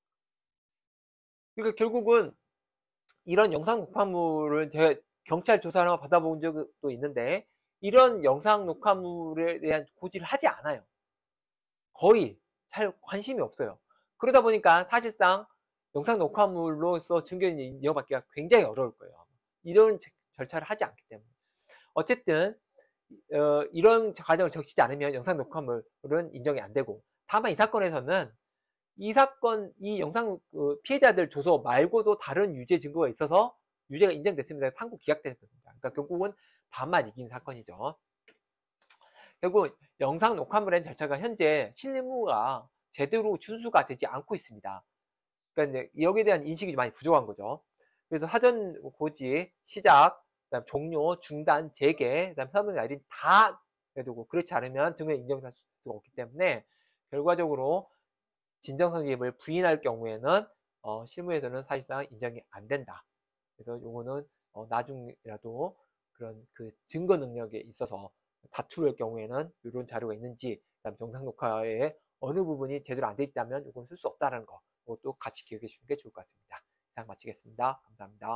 그러니까 결국은 이런 영상 녹화물을 제가 경찰 조사를 한번 받아본 적도 있는데 이런 영상 녹화물에 대한 고지를 하지 않아요. 거의 잘 관심이 없어요. 그러다 보니까 사실상 영상 녹화물로서 증거인을 인정받기가 굉장히 어려울 거예요. 이런 절차를 하지 않기 때문에. 어쨌든 어, 이런 과정을 적시지 않으면 영상 녹화물은 인정이 안 되고, 다만 이 사건에서는 이 사건, 이 영상 그 피해자들 조서 말고도 다른 유죄 증거가 있어서 유죄가 인정됐습니다. 상고 기각됐습니다. 그러니까 결국은 반만 이긴 사건이죠. 결국 영상 녹화물의 절차가 현재 실무가 제대로 준수가 되지 않고 있습니다. 그러니까 이제 여기에 대한 인식이 많이 부족한 거죠. 그래서 사전 고지, 시작, 그다음 종료, 중단, 재개, 그다음 서명 날인 다 해두고 그렇지 않으면 증거 인정할 수가 없기 때문에 결과적으로 진정 성립을 부인할 경우에는 어, 실무에서는 사실상 인정이 안 된다. 그래서 요거는 어, 나중이라도 그런 그 증거 능력에 있어서 다툴 경우에는 이런 자료가 있는지, 그다음 정상 녹화에 어느 부분이 제대로 안 돼 있다면 이건 쓸 수 없다는 거, 이것도 같이 기억해 주시는 게 좋을 것 같습니다. 이상 마치겠습니다. 감사합니다.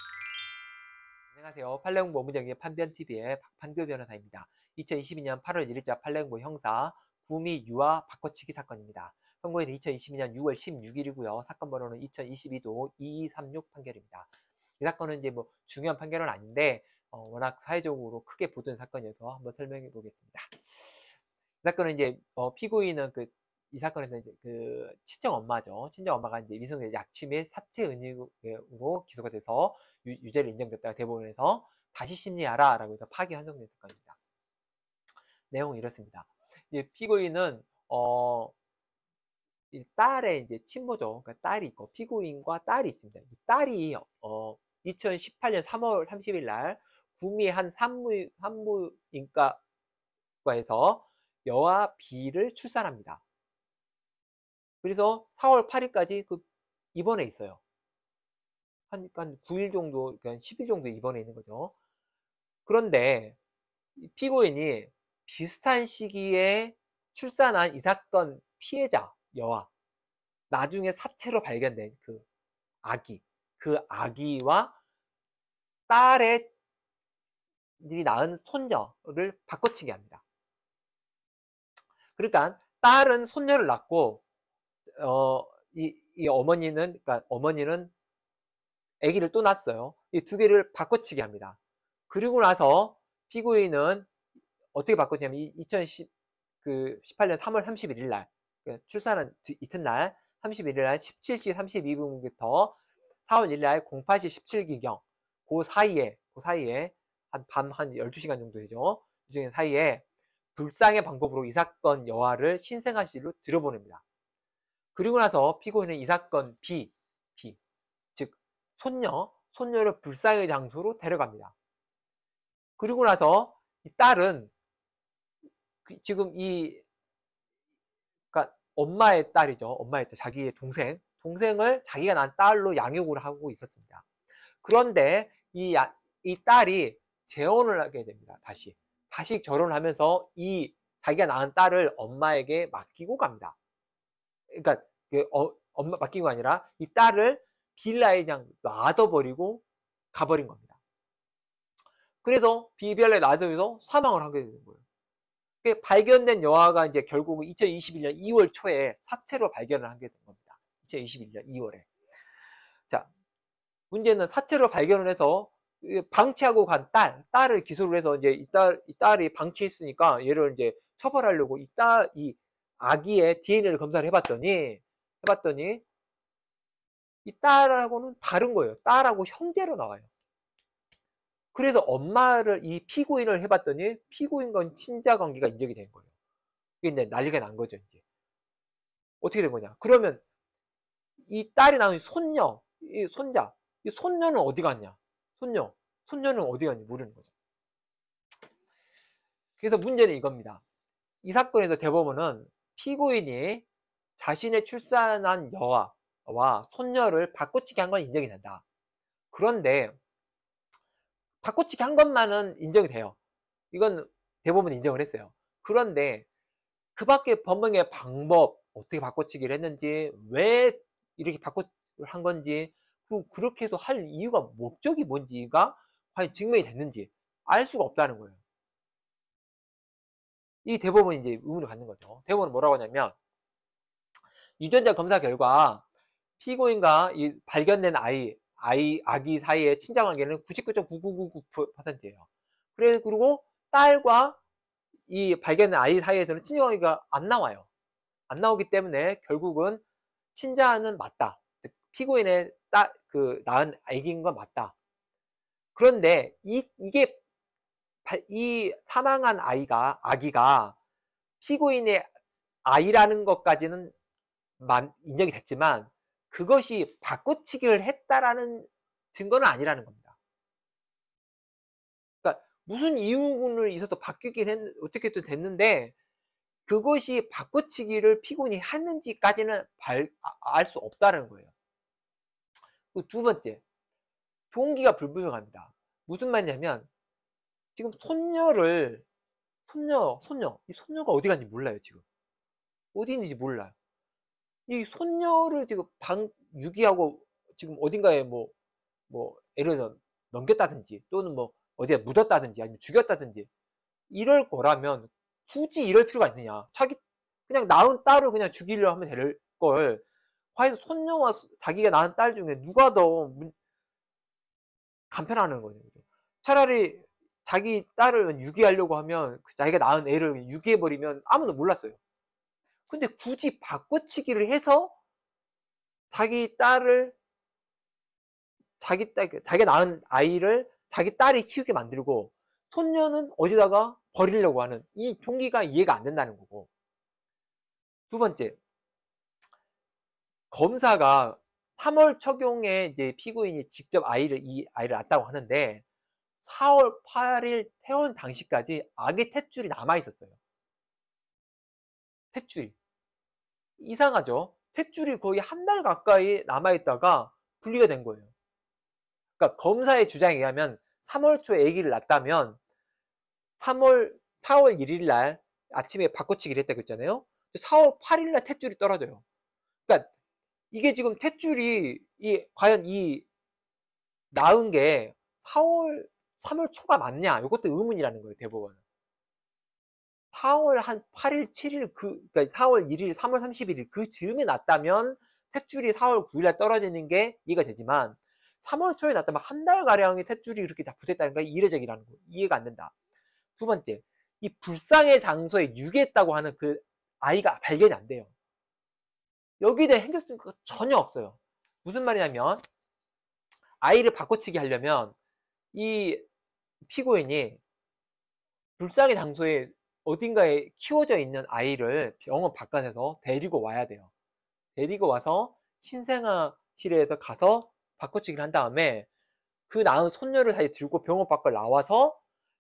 안녕하세요. 판례공부 업무정의 판변티비의 박판교 변호사입니다. 이천이십이 년 팔월 일일자 판례공부 형사 구미 유아 바꿔치기 사건입니다. 선고일은 이천이십이 년 유월 십육일이고요. 사건 번호는 이천이십이도 이이삼육 판결입니다. 이 사건은 이제 뭐 중요한 판결은 아닌데 어, 워낙 사회적으로 크게 보던 사건이어서 한번 설명해 보겠습니다. 이 사건은 이제 어, 피고인은 그 이 사건에서 이제 그 친정 엄마죠. 친정 엄마가 이제 미성년자 약취 및 사체 은닉으로 기소가 돼서 유, 유죄를 인정됐다가 대법원에서 다시 심리하라라고 해서 파기환송된 사건입니다. 내용은 이렇습니다. 이제 피고인은 어, 이 딸의 이제 친모죠. 그러니까 딸이 있고 피고인과 딸이 있습니다. 이 딸이 어, 이천십팔 년 삼월 삼십일 날 구미 한 산부 산부인과에서 여아 B를 출산합니다. 그래서 사월 팔일까지 그 입원해 있어요. 한, 한 구 일 정도, 그러니까 십 일 정도 입원해 있는 거죠. 그런데 피고인이 비슷한 시기에 출산한 이 사건 피해자 여아, 나중에 사체로 발견된 그 아기, 그 아기와 딸의 낳은 손녀를 바꿔치기 합니다. 그러니까 딸은 손녀를 낳고 어, 이, 이 어머니는 그러니까 어머니는 아기를 또 낳았어요. 이 두 개를 바꿔치기 합니다. 그리고 나서 피고인은 어떻게 바꿔치냐면 이천십팔 년 삼월 삼십일 날 출산한 이튿날 삼십일 날 십칠 시 삼십이 분부터 사월 일 일 날 공팔 시 십칠 분경 그 사이에 그 사이에 한 밤 한 열두 시간 정도 되죠. 그 중에 사이에 불상의 방법으로 이 사건 여아를 신생아실로 들여보냅니다. 그리고 나서 피고인은 이 사건 B, B, 즉 손녀, 손녀를 불상의 장소로 데려갑니다. 그리고 나서 이 딸은 그 지금 이 그러니까 엄마의 딸이죠. 엄마의 딸, 자기의 동생, 동생을 자기가 낳은 딸로 양육을 하고 있었습니다. 그런데 이, 야, 이 딸이 재혼을 하게 됩니다. 다시. 다시 결혼하면서 이 자기가 낳은 딸을 엄마에게 맡기고 갑니다. 그러니까 그 어, 엄마 맡긴 거 아니라 이 딸을 빌라에 그냥 놔둬버리고 가버린 겁니다. 그래서 비빌라에 놔둬서 사망을 하게 되는 거예요. 발견된 여아가 이제 결국은 이천이십일 년 이월 초에 사체로 발견을 하게 된 겁니다. 이천이십일 년 이월에. 자, 문제는 사체로 발견을 해서 방치하고 간 딸, 딸을 기소를 해서 이제 이 딸, 이 딸이 방치했으니까 얘를 이제 처벌하려고 이 딸, 이 아기의 디엔에이를 검사를 해봤더니, 해봤더니 이 딸하고는 다른 거예요. 딸하고 형제로 나와요. 그래서 엄마를, 이 피고인을 해봤더니 피고인과 친자 관계가 인정이 된 거예요. 이게 이제 난리가 난 거죠, 이제. 어떻게 된 거냐. 그러면 이 딸이 낳은 손녀, 이 손자, 이 손녀는 어디 갔냐? 손녀, 손녀는 어디 갔냐? 모르는 거죠. 그래서 문제는 이겁니다. 이 사건에서 대법원은 피고인이 자신의 출산한 여아와 손녀를 바꿔치기 한 건 인정이 된다. 그런데 바꿔치기 한 것만은 인정이 돼요. 이건 대법원이 인정을 했어요. 그런데 그 밖에 법명의 방법, 어떻게 바꿔치기를 했는지, 왜 이렇게 바꿔 한 건지, 그렇게 해서 할 이유가, 목적이 뭔지가 과연 증명이 됐는지 알 수가 없다는 거예요. 이 대법원이 이제 의문을 갖는 거죠. 대법원은 뭐라고 하냐면, 유전자 검사 결과 피고인과 이 발견된 아이, 아이, 아기 사이의 친자 관계는 구십구 점 구구구구 퍼센트예요. 그래서 그리고 딸과 이 발견된 아이 사이에서는 친자 관계가 안 나와요. 안 나오기 때문에 결국은 친자는 맞다. 피고인의 딸, 그 낳은 아기인 건 맞다. 그런데 이 이게 이 사망한 아이가 아기가 피고인의 아이라는 것까지는 인정이 됐지만 그것이 바꿔치기를 했다라는 증거는 아니라는 겁니다. 그러니까 무슨 이유는 있어서 바뀌긴 했, 어떻게든 됐는데 그것이 바꿔치기를 피고인이 했는지까지는 알 수 없다는 거예요. 두 번째, 동기가 불분명합니다. 무슨 말이냐면 지금 손녀를 손녀, 손녀, 이 손녀가 어디 갔는지 몰라요. 지금 어디 있는지 몰라요. 이 손녀를 지금 방 유기하고 지금 어딘가에 뭐 뭐 예를 들어 넘겼다든지 또는 뭐 어디에 묻었다든지 아니면 죽였다든지 이럴 거라면 굳이 이럴 필요가 있느냐. 자기 그냥 낳은 딸을 그냥 죽이려 하면 될 걸 과연 손녀와 자기가 낳은 딸 중에 누가 더 간편하는 거죠. 차라리 자기 딸을 유기하려고 하면 자기가 낳은 애를 유기해버리면 아무도 몰랐어요. 근데 굳이 바꿔치기를 해서 자기 딸을 자기 딸, 자기가 낳은 아이를 자기 딸이 키우게 만들고 손녀는 어디다가 버리려고 하는 이 동기가 이해가 안 된다는 거고. 두 번째, 검사가 삼월 적용에 이제 피고인이 직접 아이를 이 아이를 낳았다고 하는데 사월 팔일 태어난 당시까지 아기 탯줄이 남아 있었어요. 탯줄이 이상하죠. 탯줄이 거의 한 달 가까이 남아 있다가 분리가 된 거예요. 그러니까 검사의 주장에 의하면 삼월 초에 아기를 낳았다면 삼월 사월 일일 날 아침에 바꿔치기를 했다고 했잖아요. 사월 팔일 날 탯줄이 떨어져요. 그러니까 이게 지금 탯줄이 이 과연 이 낳은 게 사월 삼월 초가 맞냐? 이것도 의문이라는 거예요, 대법원은. 사월 한 팔일, 칠일 그 그러니까 사월 일일, 삼월 삼십일일 그 즈음에 났다면 탯줄이 사월 구일 날 떨어지는 게 이해가 되지만 삼월 초에 났다면 한 달 가량의 탯줄이 이렇게 다 붙었다는 게 이례적이라는 거 이해가 안 된다. 두 번째, 이 불상의 장소에 유기했다고 하는 그 아이가 발견이 안 돼요. 여기에 대한 행적 증거가 전혀 없어요. 무슨 말이냐면 아이를 바꿔치기 하려면 이 피고인이 불상의 장소에 어딘가에 키워져 있는 아이를 병원 바깥에서 데리고 와야 돼요. 데리고 와서 신생아실에서 가서 바꿔치기를 한 다음에 그 낳은 손녀를 다시 들고 병원 밖을 나와서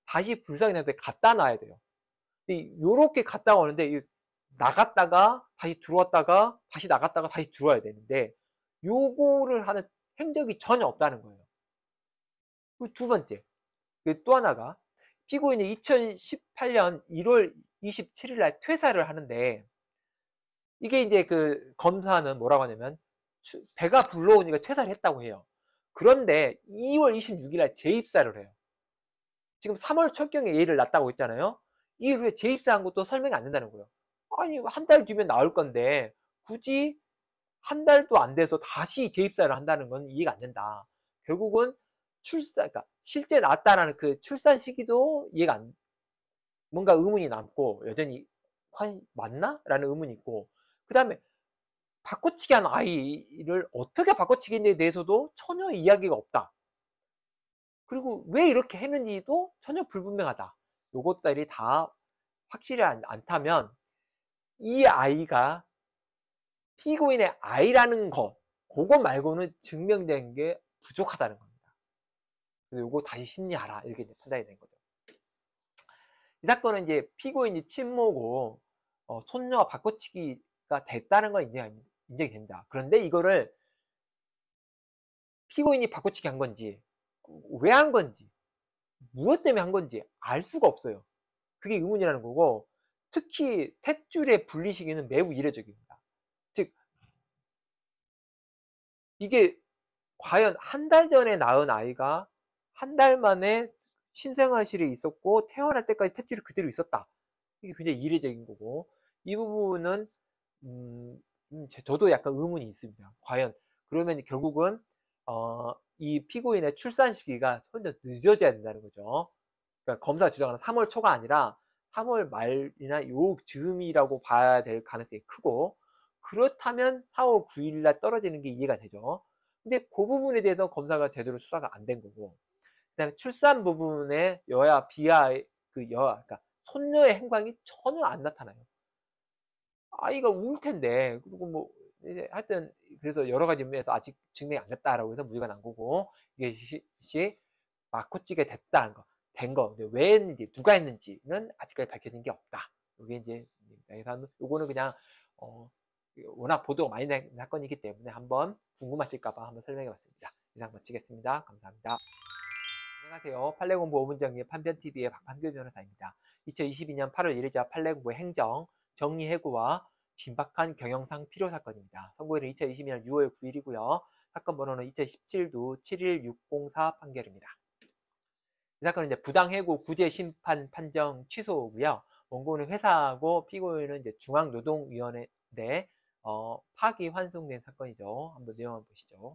다시 불쌍한 상태에 갖다 놔야 돼요. 요렇게 갔다 오는데 나갔다가 다시 들어왔다가 다시 나갔다가 다시 들어와야 되는데 요거를 하는 행적이 전혀 없다는 거예요. 그 두 번째, 그 또 하나가 피고인이 이천십팔 년 일월 이십칠일 날 퇴사를 하는데 이게 이제 그 검사는 뭐라고 하냐면 배가 불러오니까 퇴사를 했다고 해요. 그런데 이월 이십육일 날 재입사를 해요. 지금 삼월 첫경에 얘를 낳았다고 했잖아요. 이후에 재입사한 것도 설명이 안 된다는 거예요. 아니 한 달 뒤면 나올 건데 굳이 한 달도 안 돼서 다시 재입사를 한다는 건 이해가 안 된다. 결국은 출산, 그러니까 실제 낳았다라는 그 출산 시기도 이해가 안, 뭔가 의문이 남고 여전히 과연 맞나? 라는 의문이 있고 그 다음에 바꿔치기 한 아이를 어떻게 바꿔치기에 대해서도 전혀 이야기가 없다. 그리고 왜 이렇게 했는지도 전혀 불분명하다. 요것들이 다 확실히 않다면 이 아이가 피고인의 아이라는 거, 그거 말고는 증명된 게 부족하다는 겁니다. 그래서 요거 다시 심리하라. 이렇게 이제 판단이 된 거죠. 이 사건은 이제 피고인이 친모고, 어, 손녀가 바꿔치기가 됐다는 건 인정이, 인정이 됩니다. 그런데 이거를 피고인이 바꿔치기 한 건지, 왜 한 건지, 무엇 때문에 한 건지 알 수가 없어요. 그게 의문이라는 거고, 특히 탯줄의 분리 시기는 매우 이례적입니다. 즉, 이게 과연 한 달 전에 낳은 아이가 한 달 만에 신생아실에 있었고 태어날 때까지 탯줄이 그대로 있었다. 이게 굉장히 이례적인 거고 이 부분은 음, 저도 약간 의문이 있습니다. 과연 그러면 결국은 어, 이 피고인의 출산 시기가 혼자 늦어져야 된다는 거죠. 그러니까 검사가 주장하는 삼월 초가 아니라 삼월 말이나 요 즈음이라고 봐야 될 가능성이 크고 그렇다면 사월 구일 날 떨어지는 게 이해가 되죠. 근데 그 부분에 대해서 검사가 제대로 수사가 안 된 거고 그다음에 출산 부분에 여야 비하 그 여야 그러니까 손녀의 행방이 전혀 안 나타나요. 아이가 울 텐데 그리고 뭐 이제 하여튼 그래서 여러 가지 면에서 아직 증명이 안 됐다라고 해서 무죄가 난 거고 이게 시 바꿔치기가 됐다는 거, 된 거, 왜 했는지 누가 했는지는 아직까지 밝혀진 게 없다. 이게 이제 그래서 요거는 그냥 어, 워낙 보도가 많이 된 사건이기 때문에 한번 궁금하실까봐 한번 설명해봤습니다. 이상 마치겠습니다. 감사합니다. 안녕하세요. 판례공부 오 분 정리 판변티비의 박판규 변호사입니다. 이천이십이 년 팔월 일일자 판례공부 행정, 정리해고와 긴박한 경영상 필요사건입니다. 선고일은 이천이십이 년 유월 구일이고요. 사건 번호는 이천십칠도 칠일육공사 판결입니다. 이 사건은 이제 부당해고 구제심판 판정 취소고요. 원고는 회사하고 피고인은 이제 중앙노동위원회인데 어, 파기 환송된 사건이죠. 한번 내용 한번 보시죠.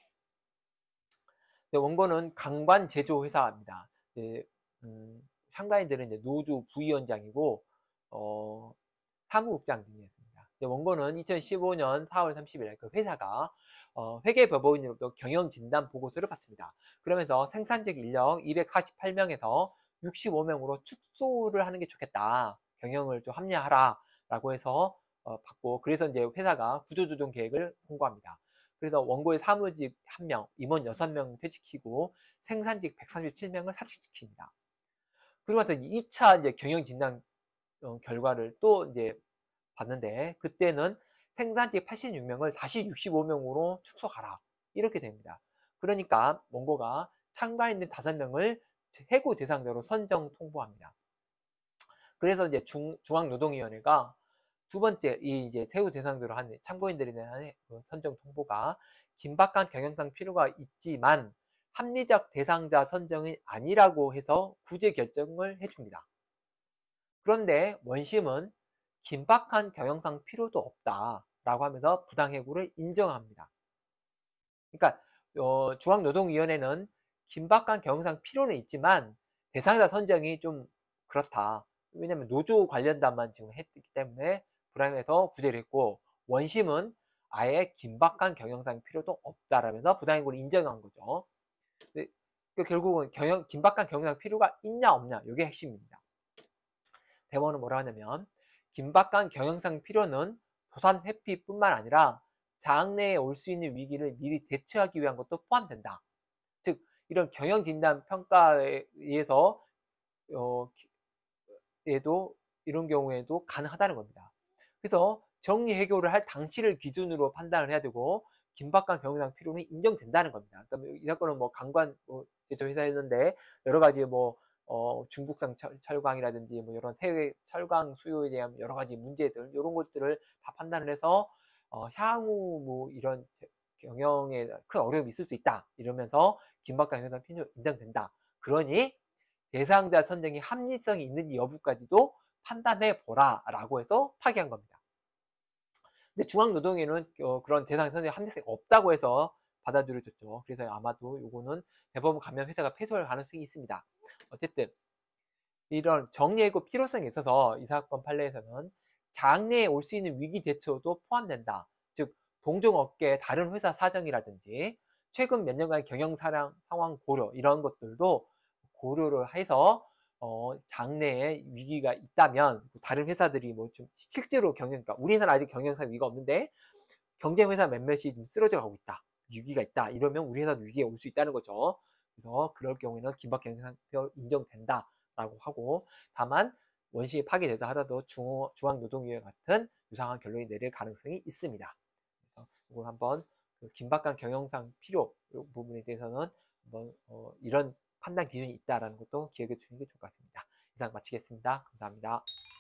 네, 원고는 강관 제조회사입니다. 네, 음, 상가인들은 이제 노조 부위원장이고 어, 사무국장 등이었습니다. 네, 원고는 이천십오 년 사월 삼십일 그 회사가 어, 회계법원으로부터 경영진단 보고서를 받습니다. 그러면서 생산직 인력 이백사십팔 명에서 육십오 명으로 축소를 하는 게 좋겠다. 경영을 좀 합리화하라 라고 해서 어, 받고 그래서 이제 회사가 구조조정 계획을 공고합니다. 그래서 원고의 사무직 한 명, 임원 여섯 명 퇴직시키고 생산직 백삼십칠 명을 사직시킵니다. 그리고 하여튼 이 차 이제 경영 진단 어, 결과를 또 이제 봤는데 그때는 생산직 팔십육 명을 다시 육십오 명으로 축소하라. 이렇게 됩니다. 그러니까 원고가 참가 있는 다섯 명을 해고 대상자로 선정 통보합니다. 그래서 이제 중, 중앙노동위원회가 두 번째 이 이제 해고 대상자로 한 참고인들에 대한 선정 통보가 긴박한 경영상 필요가 있지만 합리적 대상자 선정이 아니라고 해서 구제 결정을 해줍니다. 그런데 원심은 긴박한 경영상 필요도 없다라고 하면서 부당해고를 인정합니다. 그러니까 어, 중앙노동위원회는 긴박한 경영상 필요는 있지만 대상자 선정이 좀 그렇다. 왜냐하면 노조 관련단만 지금 했기 때문에 불안해서 구제를 했고 원심은 아예 긴박한 경영상 필요도 없다라면서 부당해고를 인정한 거죠. 근데 결국은 경영, 긴박한 경영상 필요가 있냐 없냐 이게 핵심입니다. 대법원은 뭐라 하냐면 긴박한 경영상 필요는 도산 회피뿐만 아니라 장래에 올 수 있는 위기를 미리 대처하기 위한 것도 포함된다. 즉 이런 경영진단 평가에 의해서 어, 에도 이런 경우에도 가능하다는 겁니다. 그래서 정리 해결을 할 당시를 기준으로 판단을 해야 되고 긴박한 경영상 필요는 인정된다는 겁니다. 그러니까 이 사건은 뭐 강관 뭐 저 회사였는데 여러 가지 뭐 어, 중국산 철, 철강이라든지 뭐 이런 해외 철강 수요에 대한 여러 가지 문제들 이런 것들을 다 판단을 해서 어, 향후 뭐 이런 경영에 큰 어려움이 있을 수 있다 이러면서 긴박한 경영상 필요 인정된다. 그러니 대상자 선정이 합리성이 있는지 여부까지도 판단해 보라 라고 해서 파기한 겁니다. 근데 중앙노동위는 어, 그런 대상 선정이 합리성이 없다고 해서 받아들여졌죠. 그래서 아마도 요거는 대법원 가면 회사가 패소할 가능성이 있습니다. 어쨌든 이런 정리해고 필요성이 있어서 이 사건 판례에서는 장래에 올 수 있는 위기 대처도 포함된다. 즉 동종업계 다른 회사 사정이라든지 최근 몇 년간 경영 사랑, 상황 고려 이런 것들도 고려를 해서 어, 장래에 위기가 있다면 다른 회사들이 뭐 좀 실제로 경영, 그러니까 우리 회사는 아직 경영상 위기가 없는데 경쟁 회사 몇몇이 좀 쓰러져 가고 있다. 위기가 있다. 이러면 우리 회사도 위기에 올 수 있다는 거죠. 그래서 그럴 경우에는 긴박 경영상표 인정된다라고 하고 다만 원심이 파기되다 하더라도 중, 중앙노동위원 같은 유사한 결론이 내릴 가능성이 있습니다. 그래서 이걸 한번 그 긴박한 경영상 필요 부분에 대해서는 한번 어, 이런 판단 기준이 있다라는 것도 기억해 주시는 게 좋을 것 같습니다. 이상 마치겠습니다. 감사합니다.